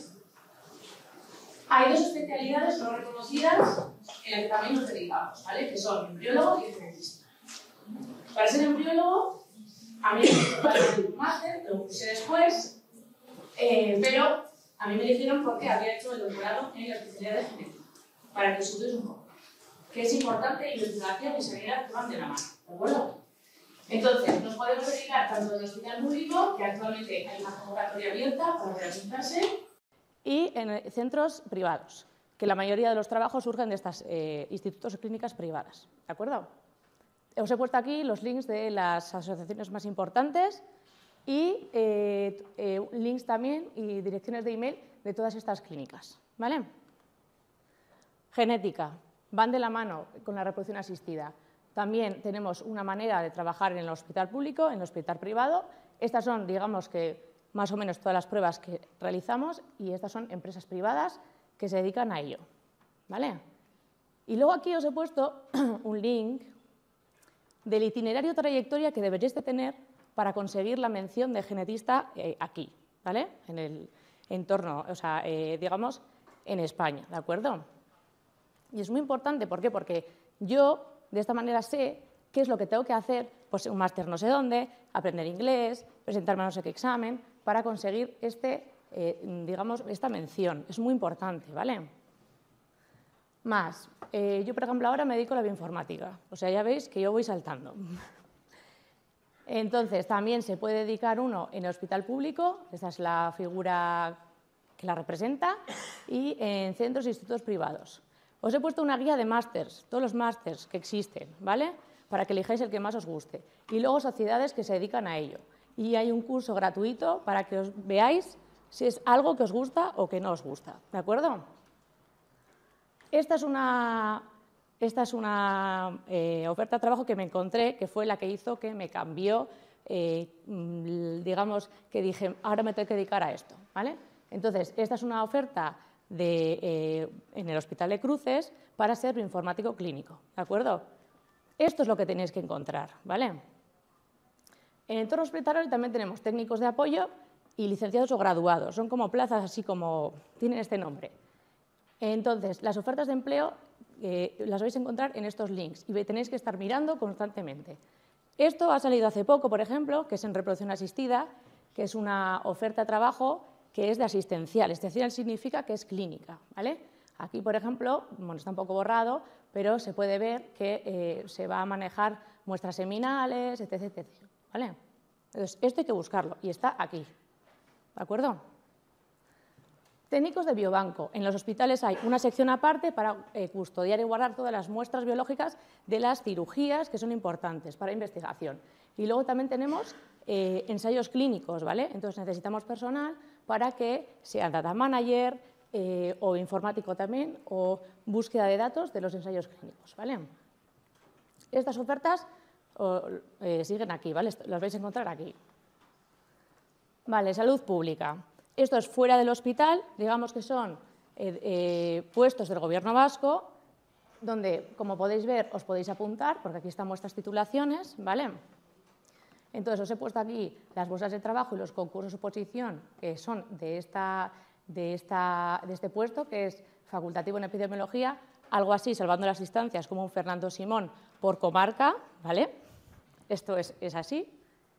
Hay dos especialidades no reconocidas en las que también nos dedicamos, ¿vale? Que son embriólogo y genetista. Para ser embriólogo, a mí me tocó hacer un máster, lo puse después, eh, pero a mí me dijeron porque había hecho el doctorado en la especialidad de genética, para que os subáis un poco. Que es importante, investigación y sanidad que van de la mano, ¿de acuerdo? Entonces, nos podemos dedicar tanto en el hospital público, que actualmente hay una convocatoria abierta para registrarse, y en centros privados, que la mayoría de los trabajos surgen de estos eh, institutos o clínicas privadas, ¿de acuerdo? Os he puesto aquí los links de las asociaciones más importantes y eh, eh, links también y direcciones de email de todas estas clínicas, ¿vale? Genética, van de la mano con la reproducción asistida. También tenemos una manera de trabajar en el hospital público, en el hospital privado. Estas son, digamos que, más o menos todas las pruebas que realizamos y estas son empresas privadas que se dedican a ello, ¿vale? Y luego aquí os he puesto un link del itinerario trayectoria que deberéis de tener para conseguir la mención de genetista eh, aquí, ¿vale? En el entorno, o sea, eh, digamos, en España, ¿de acuerdo? Y es muy importante, ¿por qué? Porque yo de esta manera sé qué es lo que tengo que hacer, pues un máster no sé dónde, aprender inglés, presentarme a no sé qué examen, para conseguir este, eh, digamos, esta mención. Es muy importante, ¿vale? Más, eh, yo por ejemplo ahora me dedico a la bioinformática, o sea, ya veis que yo voy saltando. Entonces, también se puede dedicar uno en el hospital público, esta es la figura que la representa, y en centros e institutos privados. Os he puesto una guía de másters, todos los másters que existen, ¿vale? Para que elijáis el que más os guste. Y luego sociedades que se dedican a ello. Y hay un curso gratuito para que os veáis si es algo que os gusta o que no os gusta, ¿de acuerdo? Esta es una, esta es una eh, oferta de trabajo que me encontré, que fue la que hizo que me cambió, eh, digamos, que dije, ahora me tengo que dedicar a esto, ¿vale? Entonces, esta es una oferta de, eh, en el Hospital de Cruces para ser bioinformático clínico, ¿de acuerdo? Esto es lo que tenéis que encontrar, ¿vale? En el entorno hospitalario también tenemos técnicos de apoyo y licenciados o graduados. Son como plazas así como tienen este nombre. Entonces, las ofertas de empleo eh, las vais a encontrar en estos links y tenéis que estar mirando constantemente. Esto ha salido hace poco, por ejemplo, que es en reproducción asistida, que es una oferta de trabajo que es de asistencial. Asistencial significa que es clínica, ¿vale? Aquí, por ejemplo, bueno, está un poco borrado, pero se puede ver que eh, se va a manejar muestras seminales, etcétera, etcétera, ¿vale? Entonces, esto hay que buscarlo y está aquí, ¿de acuerdo? Técnicos de biobanco. En los hospitales hay una sección aparte para eh, custodiar y guardar todas las muestras biológicas de las cirugías que son importantes para investigación. Y luego también tenemos eh, ensayos clínicos, ¿vale? Entonces necesitamos personal para que sea data manager eh, o informático también o búsqueda de datos de los ensayos clínicos, ¿vale? Estas ofertas o, eh, siguen aquí, ¿vale? Las vais a encontrar aquí. Vale, salud pública. Esto es fuera del hospital, digamos que son eh, eh, puestos del Gobierno vasco, donde, como podéis ver, os podéis apuntar, porque aquí están vuestras titulaciones, ¿vale? Entonces, os he puesto aquí las bolsas de trabajo y los concursos de oposición que son de, esta, de, esta, de este puesto, que es facultativo en epidemiología, algo así, salvando las distancias, como un Fernando Simón por comarca, ¿vale? Esto es, es así.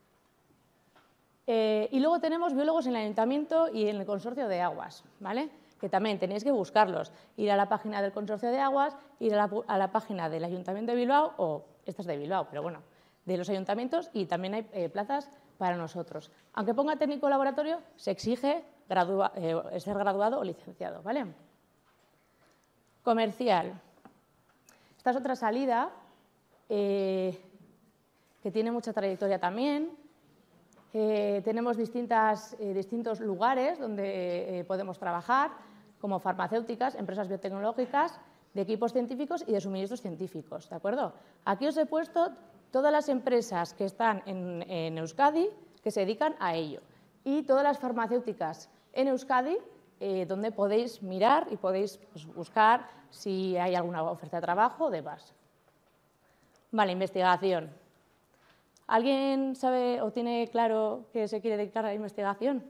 Eh, y luego tenemos biólogos en el ayuntamiento y en el consorcio de aguas, ¿vale? Que también tenéis que buscarlos, ir a la página del consorcio de aguas, ir a la, a la página del ayuntamiento de Bilbao, o esta es de Bilbao, pero bueno, de los ayuntamientos, y también hay eh, plazas para nosotros. Aunque ponga técnico laboratorio, se exige gradua, eh, ser graduado o licenciado, ¿vale? Comercial. Esta es otra salida eh, que tiene mucha trayectoria también. Eh, tenemos distintas, eh, distintos lugares donde eh, podemos trabajar, como farmacéuticas, empresas biotecnológicas, de equipos científicos y de suministros científicos, ¿de acuerdo? Aquí os he puesto todas las empresas que están en, en Euskadi que se dedican a ello y todas las farmacéuticas en Euskadi eh, donde podéis mirar y podéis pues, buscar si hay alguna oferta de trabajo o demás. Vale, investigación. ¿Alguien sabe o tiene claro que se quiere dedicar a la investigación?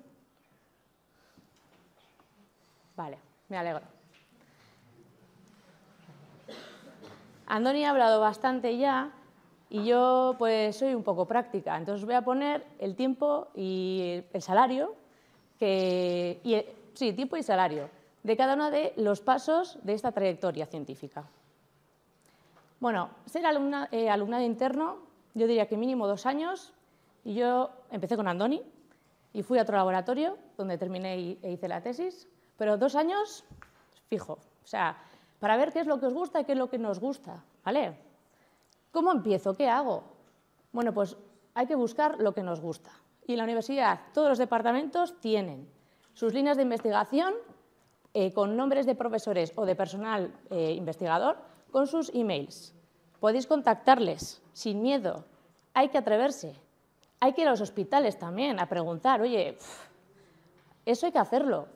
Vale, me alegro. Andoni ha hablado bastante ya y yo pues soy un poco práctica, entonces voy a poner el tiempo y el salario, que, y, sí, tiempo y salario, de cada uno de los pasos de esta trayectoria científica. Bueno, ser alumna, eh, alumnado interno, yo diría que mínimo dos años, y yo empecé con Andoni y fui a otro laboratorio donde terminé y, e hice la tesis, pero dos años fijo, o sea, para ver qué es lo que os gusta y qué es lo que nos gusta, ¿vale? ¿Cómo empiezo? ¿Qué hago? Bueno, pues hay que buscar lo que nos gusta. Y en la universidad todos los departamentos tienen sus líneas de investigación eh, con nombres de profesores o de personal eh, investigador con sus emails. Podéis contactarles sin miedo. Hay que atreverse. Hay que ir a los hospitales también a preguntar, oye, pff, eso hay que hacerlo.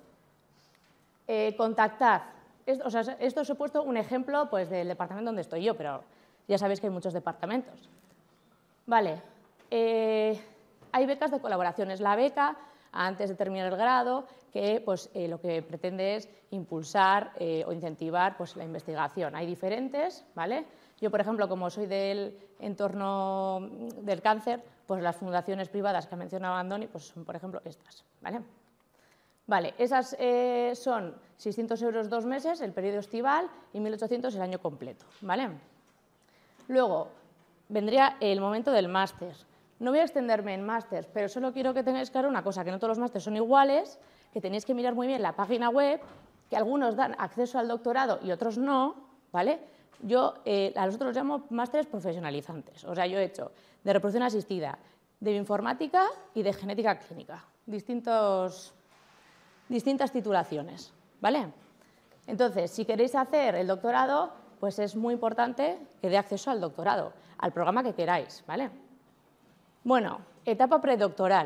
Eh, contactad. Esto, o sea, esto os he puesto un ejemplo pues, del departamento donde estoy yo, pero ya sabéis que hay muchos departamentos. Vale, eh, hay becas de colaboraciones. La beca, antes de terminar el grado, que pues, eh, lo que pretende es impulsar eh, o incentivar pues, la investigación. Hay diferentes, ¿vale? Yo, por ejemplo, como soy del entorno del cáncer, pues las fundaciones privadas que ha mencionado Andoni, pues son, por ejemplo, estas, ¿vale? Vale, esas eh, son seiscientos euros dos meses, el periodo estival, y mil ochocientos el año completo, ¿vale? Luego, vendría el momento del máster. No voy a extenderme en máster, pero solo quiero que tengáis claro una cosa, que no todos los másteres son iguales, que tenéis que mirar muy bien la página web, que algunos dan acceso al doctorado y otros no, ¿vale? Yo eh, a los otros los llamo másteres profesionalizantes, o sea, yo he hecho de reproducción asistida, de bioinformática y de genética clínica, distintos... distintas titulaciones, ¿vale? Entonces, si queréis hacer el doctorado, pues es muy importante que dé acceso al doctorado, al programa que queráis, ¿vale? Bueno, etapa predoctoral.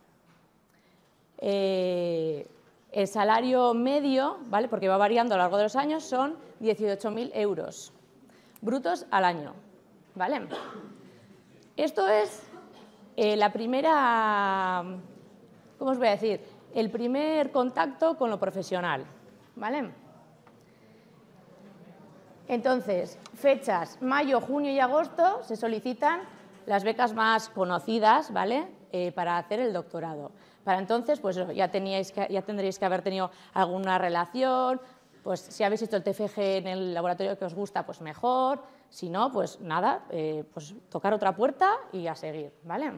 Eh, el salario medio, ¿vale? Porque va variando a lo largo de los años, son dieciocho mil euros brutos al año, ¿vale? Esto es eh, la primera, ¿cómo os voy a decir? El primer contacto con lo profesional, ¿vale? Entonces, fechas, mayo, junio y agosto se solicitan las becas más conocidas, ¿vale? Eh, para hacer el doctorado. Para entonces, pues ya, teníais que, ya tendríais que haber tenido alguna relación, pues si habéis hecho el T F G en el laboratorio que os gusta, pues mejor, si no, pues nada, eh, pues tocar otra puerta y a seguir, ¿vale?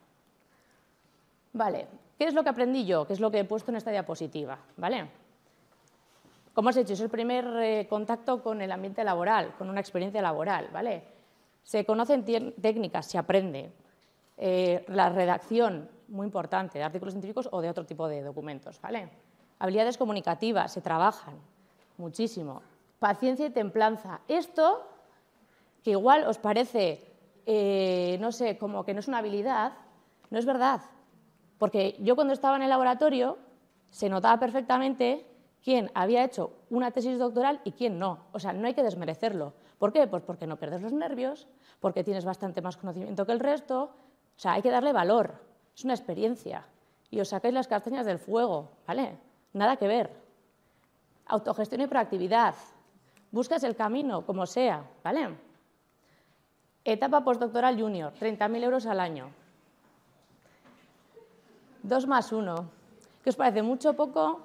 Vale. ¿Qué es lo que aprendí yo? ¿Qué es lo que he puesto en esta diapositiva? ¿Vale? Como os he dicho, es el primer eh, contacto con el ambiente laboral, con una experiencia laboral, ¿vale? Se conocen técnicas, se aprende. Eh, la redacción, muy importante, de artículos científicos o de otro tipo de documentos, ¿vale? Habilidades comunicativas, se trabajan muchísimo. Paciencia y templanza. Esto, que igual os parece, eh, no sé, como que no es una habilidad, no es verdad. Porque yo cuando estaba en el laboratorio se notaba perfectamente quién había hecho una tesis doctoral y quién no. O sea, no hay que desmerecerlo. ¿Por qué? Pues porque no pierdes los nervios, porque tienes bastante más conocimiento que el resto O sea, hay que darle valor, es una experiencia. Y os sacáis las castañas del fuego, ¿vale? Nada que ver. Autogestión y proactividad. Buscas el camino, como sea, ¿vale? Etapa postdoctoral junior, treinta mil euros al año. Dos más uno. ¿Qué os parece? ¿Mucho o poco?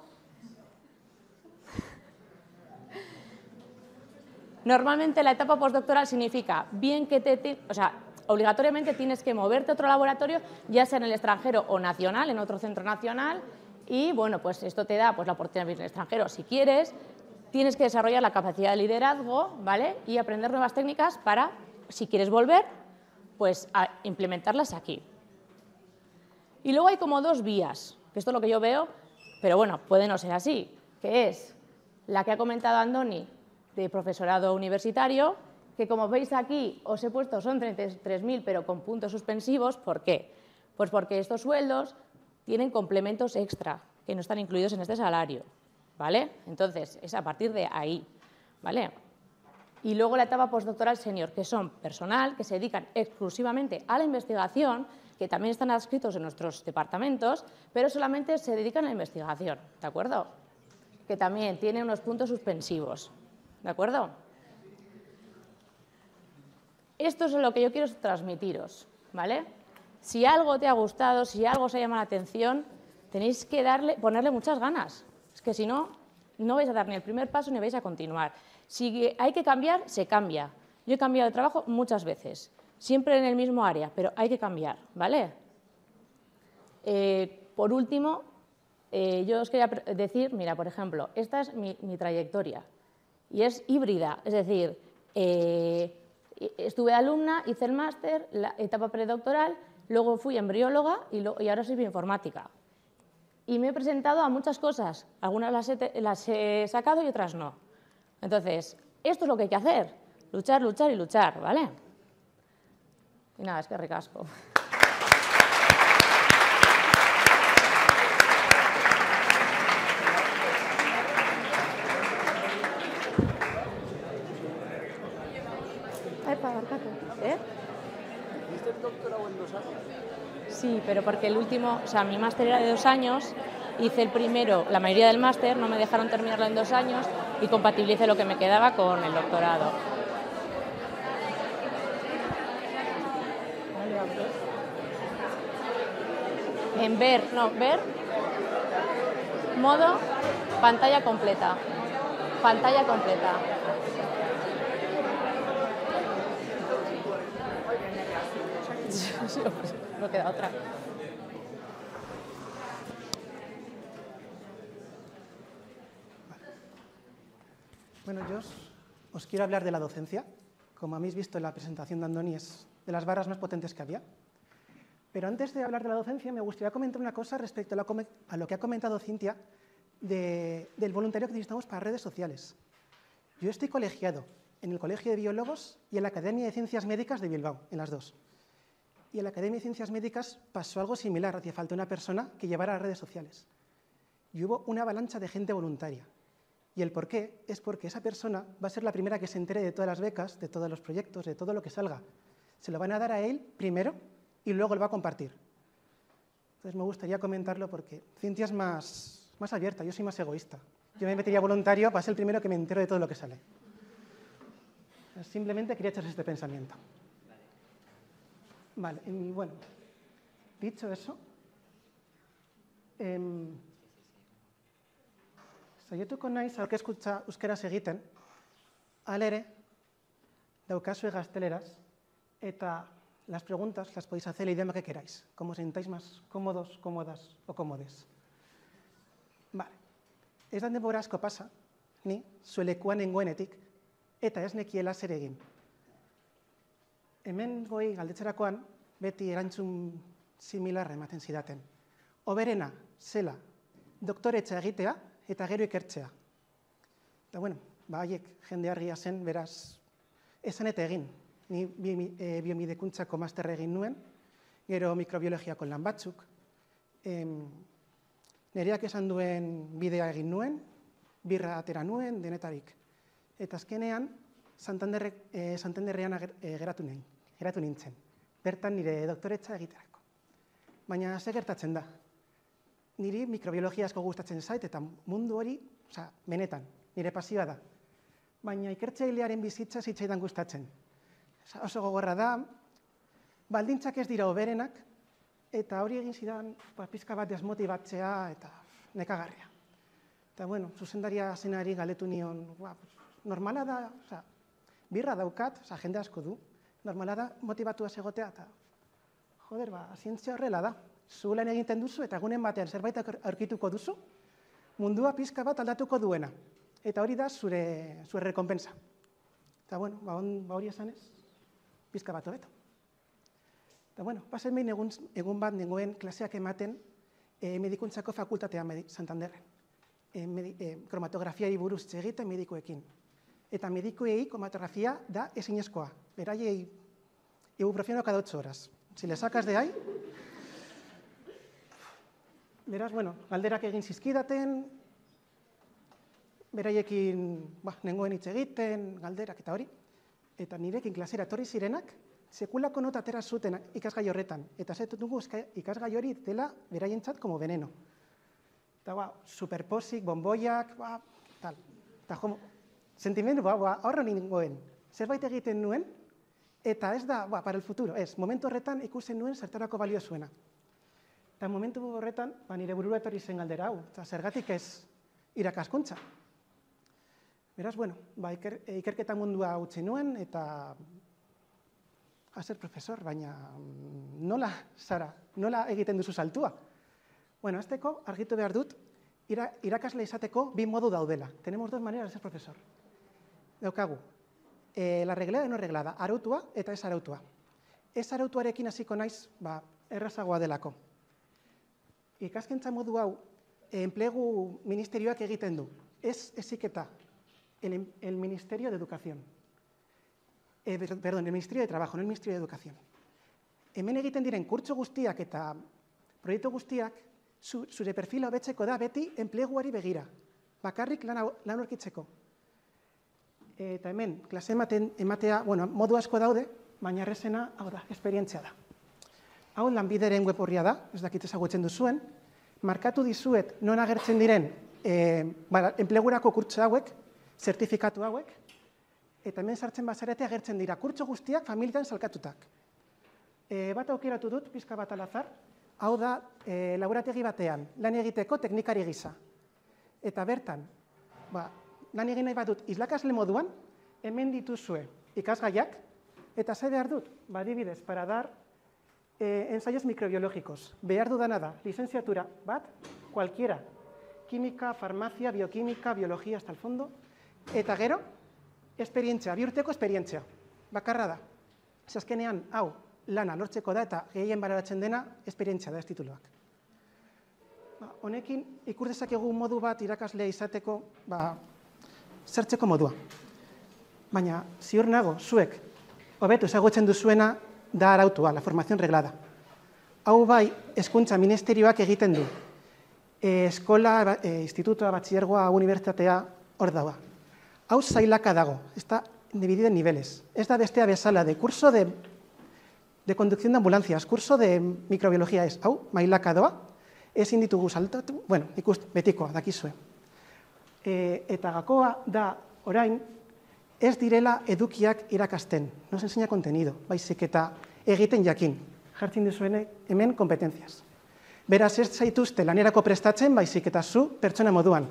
Normalmente la etapa postdoctoral significa bien que te, te... O sea, obligatoriamente tienes que moverte a otro laboratorio, ya sea en el extranjero o nacional, en otro centro nacional, y bueno, pues esto te da pues, la oportunidad de vivir en el extranjero si quieres. Tienes que desarrollar la capacidad de liderazgo, ¿vale? Y aprender nuevas técnicas para, si quieres volver, pues a implementarlas aquí. Y luego hay como dos vías, que esto es lo que yo veo, pero bueno, puede no ser así, que es la que ha comentado Andoni, de profesorado universitario, que como veis aquí os he puesto son treinta y tres mil, pero con puntos suspensivos. ¿Por qué? Pues porque estos sueldos tienen complementos extra, que no están incluidos en este salario, ¿vale? Entonces, es a partir de ahí, ¿vale? Y luego la etapa postdoctoral senior, que son personal, que se dedican exclusivamente a la investigación, que también están adscritos en nuestros departamentos, pero solamente se dedican a la investigación, ¿de acuerdo? Que también tiene unos puntos suspensivos, ¿de acuerdo? Esto es lo que yo quiero transmitiros, ¿vale? Si algo te ha gustado, si algo os ha llamado la atención, tenéis que darle, ponerle muchas ganas. Es que si no, no vais a dar ni el primer paso ni vais a continuar. Si hay que cambiar, se cambia. Yo he cambiado de trabajo muchas veces, siempre en el mismo área, pero hay que cambiar, ¿vale? Eh, por último, eh, yo os quería decir, mira, por ejemplo, esta es mi, mi trayectoria y es híbrida, es decir, eh, estuve alumna, hice el máster, la etapa predoctoral, luego fui embrióloga y, lo, y ahora soy bioinformática. Y me he presentado a muchas cosas, algunas las he, las he sacado y otras no. Entonces, esto es lo que hay que hacer, luchar, luchar y luchar, ¿vale? Y nada, es que ricasco. ¿Eh? ¿Hiciste el doctorado en dos años? Sí, pero porque el último, o sea, mi máster era de dos años, hice el primero, la mayoría del máster, no me dejaron terminarlo en dos años y compatibilicé lo que me quedaba con el doctorado. En ver, no, ver, modo, pantalla completa, pantalla completa. No queda otra. Bueno, yo os, os quiero hablar de la docencia. Como habéis visto en la presentación de Andoni, es de las barras más potentes que había. Pero antes de hablar de la docencia, me gustaría comentar una cosa respecto a lo, a lo que ha comentado Cintia de, del voluntario que necesitamos para redes sociales. Yo estoy colegiado en el Colegio de Biólogos y en la Academia de Ciencias Médicas de Bilbao, en las dos. Y en la Academia de Ciencias Médicas pasó algo similar, hacía falta una persona que llevara las redes sociales. Y hubo una avalancha de gente voluntaria. Y el por qué es porque esa persona va a ser la primera que se entere de todas las becas, de todos los proyectos, de todo lo que salga. Se lo van a dar a él primero y luego lo va a compartir. Entonces me gustaría comentarlo porque Cintia es más, más abierta, yo soy más egoísta. Yo me metería voluntario para ser el primero que me entero de todo lo que sale. Simplemente quería echarse este pensamiento. Vale, y bueno, dicho eso, eh, saiatuko naiz aurkezkuntza euskaraz egiten, halere, daukazue gazteleraz, eta las preguntas las podéis hacer el idioma que queráis, como os sentáis más cómodos, cómodas o cómodes. Vale, ez da denbora asko pasa, ni zure lekuan nengoenetik, eta ez nekiela zer egin. Hemen goi galdetzerakoan beti erantzun similarra ematen zidaten. Hoberena, zela, doktoretza egitea eta gero ikertzea. Eta, bueno, ba, haiek jende argia zen, beraz, esan eta egin. Ni e, biomedikuntzako masterra egin nuen, gero mikrobiologiako lan batzuk. Em, Nereak esan duen bidea egin nuen, birra atera nuen, denetarik. Eta azkenean, Santanderre, eh, Santanderrean ager, eh, geratu, nahi, geratu nintzen. bertan nire doktoretza egiterako. Baina ze gertatzen da? Niri mikrobiologia asko gustatzen zait eta mundu hori, oza, benetan, nire pasioa da. Baina ikertzailearen bizitza zitzaidan gustatzen. Oso gogorra da, baldintzak ez dira hoberenak, eta hori egin zidan pizka bat desmotibatzea eta nekagarria. Eta, bueno, zuzendaria zenari galetu nion, normala da, oza, birra daukat, oza, jende asko du, normala da motibatua egotea, eta, joder, ba, zientzia horrela da. Zu lan egiten duzu eta egunen batean zerbait aurkituko duzu, mundua pizka bat aldatuko duena. Eta hori da zure, zure rekompensa. Eta, bueno, ba, on, ba hori esanez, pizka bat hobeto. Eta, bueno, pasen behin egun, egun bat nengoen klaseak ematen eh, medikuntzako fakultatean Santanderren. Eh, medi, eh, kromatografiari buruz egiten medikuekin. Eta medikuei kromatografia da ezinezkoa. Beraiei ibuprofeno cada ocho horas. Si le sacas de ahí... Beraz, bueno, galderak egin zizkidaten, beraiekin ba, nengoen hitz egiten, galderak eta hori. Eta nirekin klasera etorri zirenak, sekulako nota atera zuten ikasgai horretan. Eta zetu dugu ikasgai hori dela beraientzat como veneno. Eta, ba, superposik, bomboiak, ba, tal. Eta, jo, sentimendu, ba, ba, horro nengoen. Zerbait egiten nuen, eta ez da, ba, para el futuro, ez, momentu horretan ikusen nuen zertarako balio zuena. Eta momentu horretan, ba, nire burua etorri zen galdera hau, eta zergatik ez irakaskuntza. Beraz, bueno, ba, iker, ikerketa mundua utzi nuen, eta a ser profesor, baina nola, Sara, nola egiten duzu saltua? Bueno, azteko, argitu behar dut, ira, irakasle izateko bi modu daudela. Tenemos dos maneras de ser profesor. Daukagu, eh, la reglada y no reglada, arautua eta ez arautua. Ez arautuarekin hasiko naiz, ba, errazagoa delako. Ikaskentza modu hau, enplegu ministerioak egiten du. Ez heziketa, el, el Ministerio de Educación. Eh, perdón, el Ministerio de Trabajo, no el Ministerio de Educación. Hemen egiten diren kurtso guztiak eta proiektu guztiak, zu, zure perfila hobetzeko da beti enpleguari begira. Bakarrik lan, lan aurkitzeko. Eta hemen, klase ematen, ematea, bueno, modu asko daude, baina errezena, hau da, esperientzia da. Hau Lanbideren web horria da, ez dakit ezagutzen duzuen, markatu dizuet non agertzen diren e, ba, enplegurako kurtso hauek, zertifikatu hauek, eta hemen sartzen bazarete agertzen dira kurtso guztiak familietan salkatutak. E, bat aukeratu dut, pizka bat alazar, hau da e, laborategi batean, lan egiteko teknikari gisa. Eta bertan, ba, lan egin nahi bat dut islakasle moduan, hemen dituzue ikasgaiak, eta ze behar dut, ba, adibidez, para dar Eh, ensayos microbiológicos. Behar dudana da, licenciatura bat, cualquiera. Química, farmacia, bioquímica, biología hasta el fondo. Eta gero, esperientzia, bi urteko esperientzia. Bakarra da. Azkenean, hau, lana lortzeko da eta gehien baloratzen dena, esperientzia da ez tituluak. Ba, honekin, ikur dezakegu modu bat irakaslea izateko, ba, zertzeko modua. Baina, ziur nago, zuek, hobetu ezagutzen duzuena, da arautua, la formación reglada. Hau bai, hezkuntza ministerioak egiten du. E, eskola, e, institutoa, batxillergoa, unibertsitatea, hor daua. Hau zailaka dago, está dividido en niveles. Ez da bestea bezala de curso de, de conducción de ambulancias, curso de microbiología ez. Hau, mailaka doa, ezin ditugu saltatu, bueno, ikust, betikoa, dakizue. E, eta gakoa da, orain, ez direla edukiak irakasten, no se enseña contenido, baizik eta egiten jakin, jartzen duzuen hemen kompetentziaz. Beraz, ez zaituzte lanerako prestatzen, baizik eta zu pertsona moduan.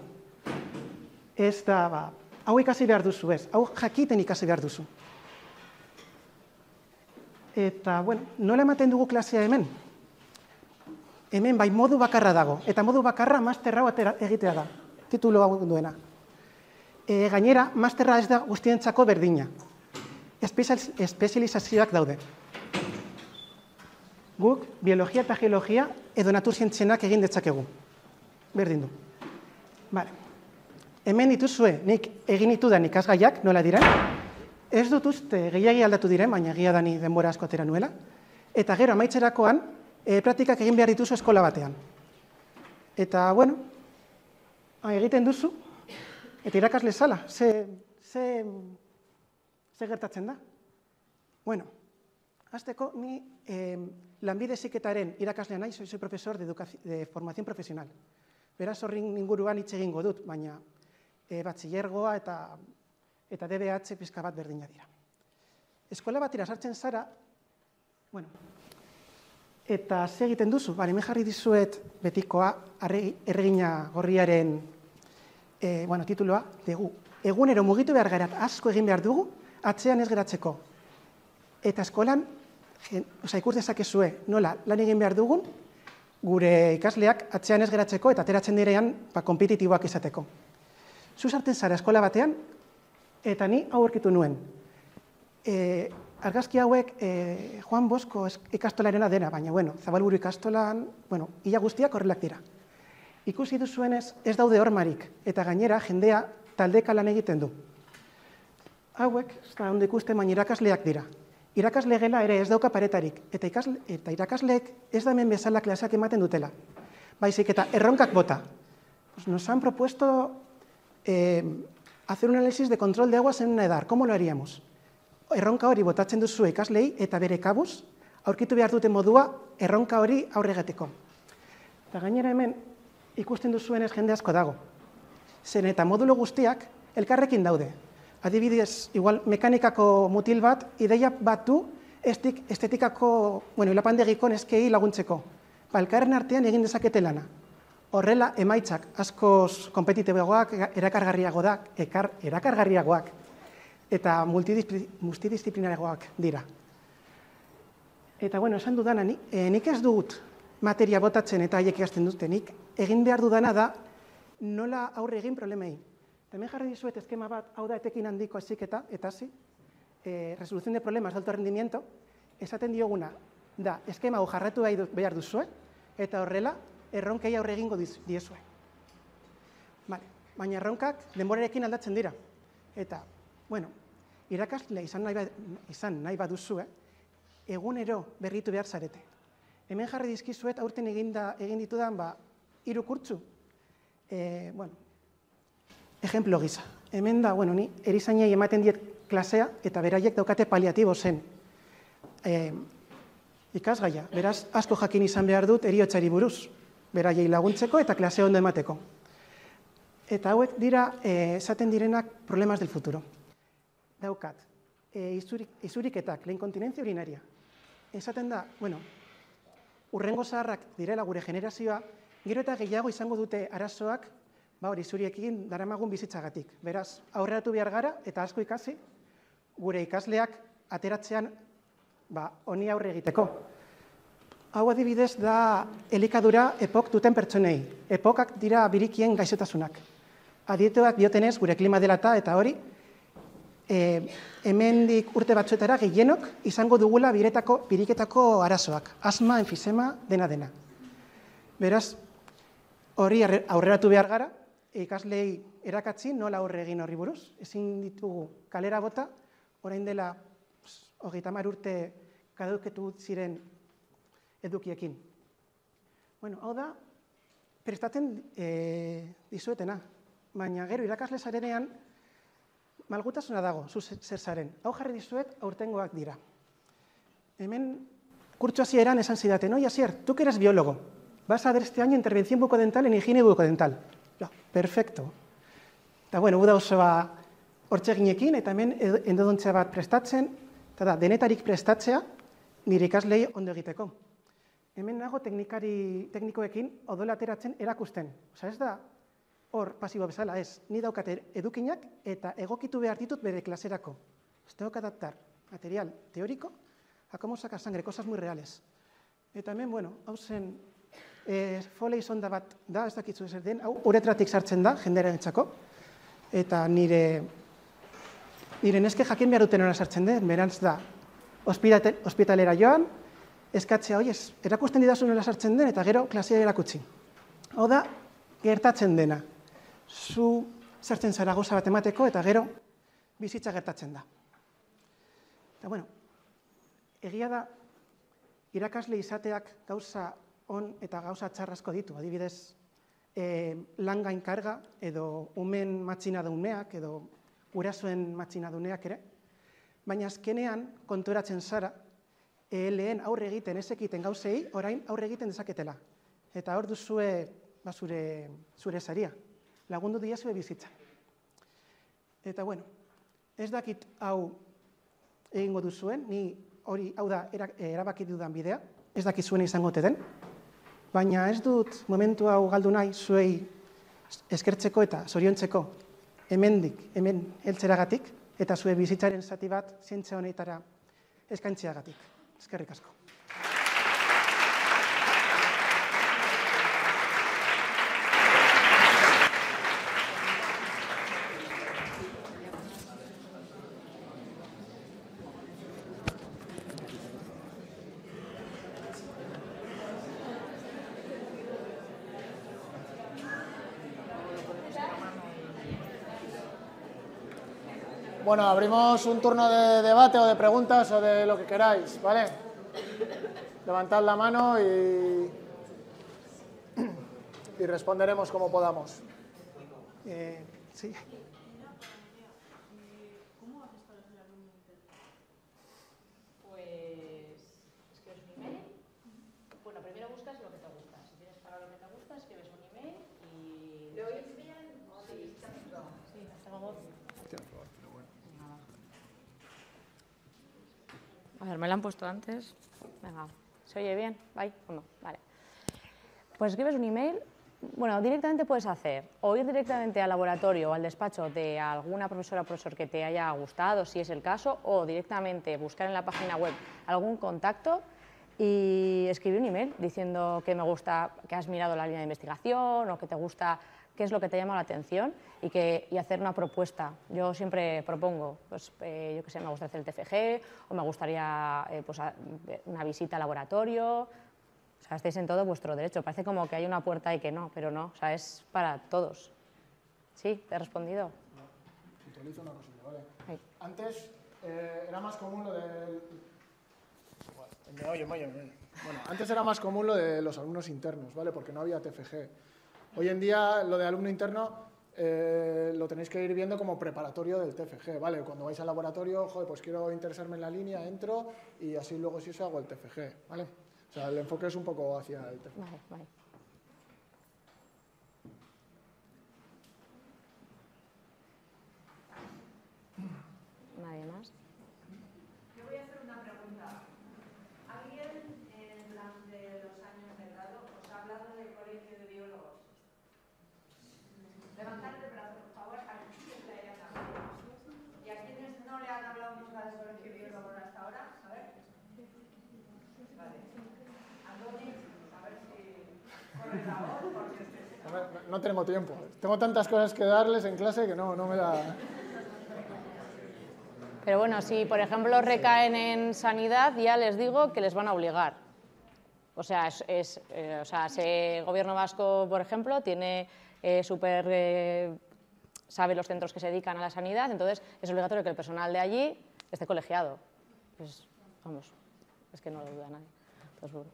Ez da, ba, hau ikasi behar duzu ez, hau jakiten ikasi behar duzu. Eta, bueno, nola ematen dugu klasea hemen? Hemen bai modu bakarra dago, eta modu bakarra masterra egitea da, titulo hau duena. E, gainera, masterra ez da guztientzako berdina. Espezializazioak daude. Guk, biologia eta geologia edo naturzientzienak egin detzakegu. Berdin du. Vale. Hemen dituzue, nik egin ditudan ikasgaiak, nola diren. Ez dut uste gehiagi aldatu diren, baina egia da ni denbora asko atera nuela. Eta gero, amaitzerakoan, e, praktikak egin behar dituzu eskola batean. Eta, bueno, egiten duzu, eta irakasle zala, ze, ze, ze gertatzen da. Bueno, Hasteko, ni eh, lanbide heziketaren irakaslea naiz, soy profesor de, de formación profesional. Beraz, horrin inguruan hitz egingo dut, baina e, batxillergoa eta, eta D B H pizka bat berdina dira. Eskola batera sartzen zara, bueno, eta ze egiten duzu? Bale, hemen jarri dizuet betikoa, erregina gorriaren e, bueno, tituloa, dugu. Egunero mugitu behar garat asko egin behar dugu, atzean ez geratzeko. Eta eskolan, ikus dezakezue, nola, lan egin behar dugun, gure ikasleak atzean ez geratzeko eta ateratzen direan ba, kompetitiboak izateko. Zu sartzen zara eskola batean, eta ni hau aurkitu nuen. E, argazki hauek e, Juan Bosco ikastolarena dena, baina, bueno, Zabalburu ikastolan, bueno, ia guztiak horrelak dira. Ikusi duzuenez ez daude hormarik, eta gainera jendea taldeka lan egiten du. Hauek, ez da ondo ikusten, baina irakasleak dira. Irakasle gela ere ez dauka paretarik, eta, ikasle, eta irakasleek ez da hemen bezala klaseak ematen dutela. Baizik eta erronkak bota. Pues nos han propuesto eh, hacer un análisis de control de aguas en una edar. ¿Cómo lo haríamos? Erronka hori botatzen duzu ikaslei eta bere kabuz, aurkitu behar dute modua erronka hori aurregateko. Eta gainera hemen ikusten duzuenez jende asko dago. Zen eta modulo guztiak elkarrekin daude. Adibidez, igual, mekanikako mutil bat, ideia bat du estetikako, bueno, lapandegiko neskei laguntzeko. Ba, elkarren artean egin dezakete lana. Horrela, emaitzak askoz kompetitiboagoak, erakargarriagoak, ekar, erakargarriagoak eta multidisciplinariagoak dira. Eta, bueno, esan dudana, nik, eh, nik ez dut materia botatzen eta haiek ikasten dutenik, egin behar dudana da nola aurre egin problemei. Hemen jarri dizuet eskema bat, hau da etekin handiko heziketa, eta hasi, eh, resolución de problemas de alto rendimiento, esaten dioguna, da, eskema hau jarratu behar duzue, eta horrela, erronkei aurre egingo diezue. Vale. Baina erronkak denborarekin aldatzen dira. Eta, bueno, irakasle izan nahi, izan nahi baduzue, egunero berritu behar zarete. Hemen jarri dizkizuet, aurten eginda, egin ditudan, ba, hiru kurtzu. Eh, bueno, ejemplo gisa. Hemen da, bueno, ni erizainei ematen diet klasea eta beraiek daukate paliatibo zen. E, ikasgaia, beraz, asko jakin izan behar dut eriotzari buruz, beraiei laguntzeko eta klasea ondo emateko. Eta hauek dira, e, esaten direnak problemas del futuro. Daukat, e, izurik, izuriketak, la inkontinentzia urinaria. Esaten da, bueno, urrengo zaharrak direla gure generazioa, gero eta gehiago izango dute arazoak, ba hori, zuriekin daramagun bizitzagatik. Beraz, aurreratu behar gara eta asko ikasi, gure ikasleak ateratzean ba, honi aurre egiteko. Hau adibidez da elikadura epok duten pertsonei. Epokak dira birikien gaixotasunak. Adituak diotenez gure klima dela eta hori, e, hemendik urte batzuetara gehienok izango dugula biretako, biriketako arazoak. Asma, enfisema, dena dena. Beraz, hori aurreratu behar gara, ikaslei erakatzi nola aurre egin horri buruz. Ezin ditugu kalera bota, orain dela hogeita hamar urte kaduketu ziren edukiekin. Bueno, hau da, prestatzen e, dizuetena, baina gero irakasle zarenean malgutasuna dago, zu zer zaren. Hau jarri dizuet aurtengoak dira. Hemen kurtso hasieran esan zidaten, oi, Asier, tú que eres biólogo, vas a dar este año intervención bucodental en higiene bucodental. Ja, perfecto. Eta, bueno, uda osoa hortxe ginekin, eta hemen endodontzia bat prestatzen, eta da, denetarik prestatzea nire ikaslei ondo egiteko. Hemen nago teknikari, teknikoekin odola ateratzen erakusten. Osa ez da, hor pasibo bezala ez, ni daukat edukinak eta egokitu behar ditut bere klaserako. Ez tengo que adaptar material teórico a cómo sacar sangre, cosas muy reales. Eta hemen, bueno, hau zen, E, folei sonda bat da, ez dakitzu ezer den, hau uretratik sartzen da, jendera entzako, eta nire, nire neske jakin behar duten hona sartzen den, berantz da, ospitalera joan, eskatzea, oi, ez, erakusten didazu nola sartzen den, eta gero klasea erakutsi. Hau da, gertatzen dena. Zu sartzen zara gauza bat emateko, eta gero bizitza gertatzen da. Eta, bueno, egia da, irakasle izateak gauza on eta gauza txarrasko ditu, adibidez, e, lan gain karga, edo umen matxina dauneak, edo gurasoen matxina dauneak ere, baina azkenean konturatzen zara, e, lehen aurre egiten ez ekiten gauzei, orain aurre egiten dezaketela. Eta hor duzue ba, zure, zure saria, lagundu diazue bizitzan. Eta bueno, ez dakit hau egingo duzuen, ni hori hau da erabaki dudan bidea, ez dakit zuen izango te den, baina ez dut momentu hau galdu nahi zuei eskertzeko eta zoriontzeko hemendik, hemen heltzeragatik, eta zure bizitzaren zati bat zientzia honetara eskaintzeagatik. Eskerrik asko. Bueno, abrimos un turno de debate o de preguntas o de lo que queráis, ¿vale? Levantad la mano y, y responderemos como podamos. Eh, sí. ¿Cómo haces para ser alumno interno? Pues escribes un email. Bueno, primero buscas lo que te gusta. Si tienes para lo que te gusta, escribes un email y... ¿Lo oís bien o sí, está mejor? Sí, hasta luego. A ver, me la han puesto antes. Venga, ¿se oye bien? ¿Vai o no? Vale. Pues escribes un email. Bueno, directamente puedes hacer o ir directamente al laboratorio o al despacho de alguna profesora o profesor que te haya gustado, si es el caso, o directamente buscar en la página web algún contacto y escribir un email diciendo que me gusta, que has mirado la línea de investigación o que te gusta, qué es lo que te llama la atención y, que, y hacer una propuesta. Yo siempre propongo, pues, eh, yo qué sé, me gusta hacer el T F G o me gustaría eh, pues, a, una visita al laboratorio. O sea, estáis en todo vuestro derecho. Parece como que hay una puerta y que no, pero no. O sea, es para todos. ¿Sí? ¿Te he respondido? No, puntualizo una cosilla, ¿vale? Ahí. Antes eh, era más común lo del... Me oye, me oye, me oye. Bueno, antes era más común lo de los alumnos internos, ¿vale? Porque no había T F G. Hoy en día lo de alumno interno eh, lo tenéis que ir viendo como preparatorio del T F G, ¿vale? Cuando vais al laboratorio, joder, pues quiero interesarme en la línea, entro y así luego si eso hago el T F G, ¿vale? O sea, el enfoque es un poco hacia el T F G. Vale, vale. ¿Nadie más? Yo voy a hacer una pregunta. ¿Alguien eh, durante los años de grado os ha hablado del colegio de biólogos? Levantad el brazo, por favor, a quienes le hayan hablado. ¿Y a quienes no le han hablado nunca del colegio de biólogos hasta ahora? A ver. Vale. Andoni, a ver si corre la voz, porque... No, no tengo tiempo. Tengo tantas cosas que darles en clase que no, no me da... Pero bueno, si por ejemplo recaen en sanidad, ya les digo que les van a obligar. O sea, es, es, eh, o sea ese gobierno vasco, por ejemplo, tiene eh, súper... Eh, sabe los centros que se dedican a la sanidad, entonces es obligatorio que el personal de allí esté colegiado. Pues, vamos, es que no lo duda nadie. Entonces, bueno.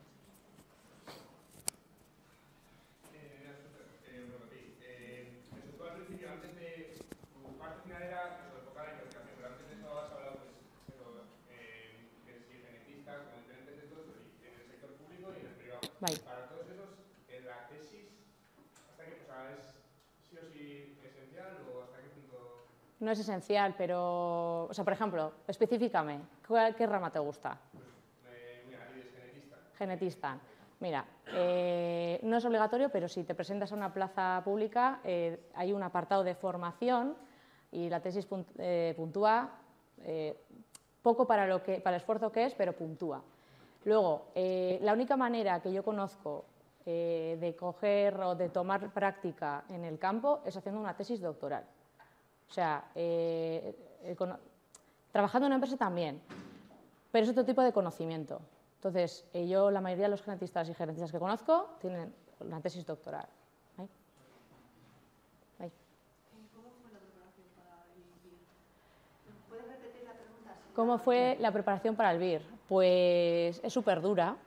Vale. Para todos esos, en la tesis, ¿hasta qué, o sea, es sí o sí esencial o hasta qué punto? No es esencial, pero, o sea, por ejemplo, específicame, ¿qué rama te gusta? Pues, eh, mira, es genetista. Genetista. Mira, eh, no es obligatorio, pero si te presentas a una plaza pública, eh, hay un apartado de formación y la tesis punt, eh, puntúa eh, poco para, lo que, para el esfuerzo que es, pero puntúa. Luego, eh, la única manera que yo conozco eh, de coger o de tomar práctica en el campo es haciendo una tesis doctoral. O sea, eh, eh, trabajando en una empresa también, pero es otro tipo de conocimiento. Entonces, eh, yo, la mayoría de los genetistas y genetistas que conozco tienen una tesis doctoral. ¿Ahí? Ahí. ¿Cómo fue la preparación para el B I R? ¿Puedes repetir la pregunta? ¿Cómo fue la preparación para el B I R? Pues es súper dura.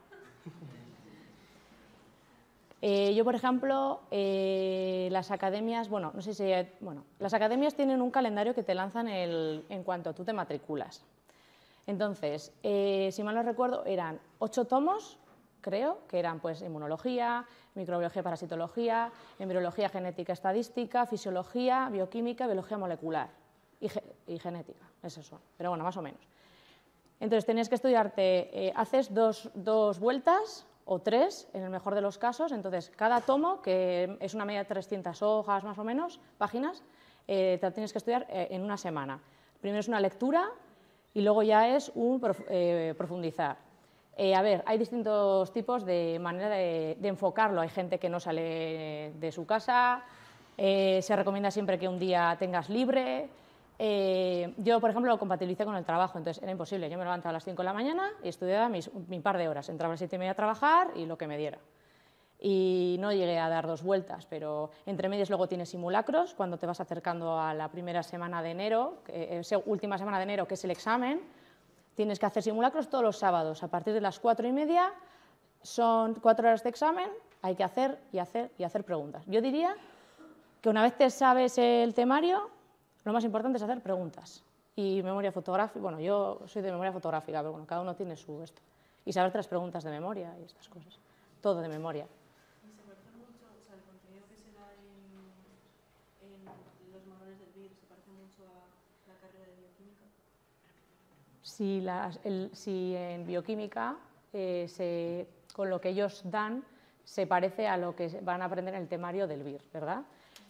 Eh, yo, por ejemplo, eh, las academias, bueno, no sé si, bueno, las academias tienen un calendario que te lanzan el, en cuanto tú te matriculas. Entonces, eh, si mal no recuerdo, eran ocho tomos, creo, que eran pues inmunología, microbiología, parasitología, embriología, genética, estadística, fisiología, bioquímica, biología molecular y, ge y genética, esos son, pero bueno, más o menos. Entonces, tenías que estudiarte, eh, haces dos, dos vueltas o tres, en el mejor de los casos, entonces cada tomo, que es una media de trescientas hojas más o menos, páginas, eh, te lo tienes que estudiar eh, en una semana. Primero es una lectura y luego ya es un prof eh, profundizar. Eh, a ver, hay distintos tipos de manera de, de enfocarlo. Hay gente que no sale de su casa, eh, se recomienda siempre que un día tengas libre. Eh, yo, por ejemplo, lo compatibilicé con el trabajo, entonces era imposible. Yo me levantaba a las cinco de la mañana y estudiaba mis, mi par de horas. Entraba a las siete y media a trabajar y lo que me diera. Y no llegué a dar dos vueltas, pero entre medias luego tienes simulacros, cuando te vas acercando a la primera semana de enero, que, eh, última semana de enero, que es el examen. Tienes que hacer simulacros todos los sábados. A partir de las cuatro y media son cuatro horas de examen, hay que hacer y hacer y hacer preguntas. Yo diría que una vez te sabes el temario, lo más importante es hacer preguntas. Y memoria fotográfica, bueno, yo soy de memoria fotográfica, pero bueno, cada uno tiene su esto. Y saber las preguntas de memoria y estas cosas. Todo de memoria. ¿Y se parece mucho, o sea, el contenido que se da en, en los manuales del B I R se parece mucho a la carrera de bioquímica? Si, las, el, si en bioquímica, eh, se, con lo que ellos dan, se parece a lo que van a aprender en el temario del B I R, ¿verdad?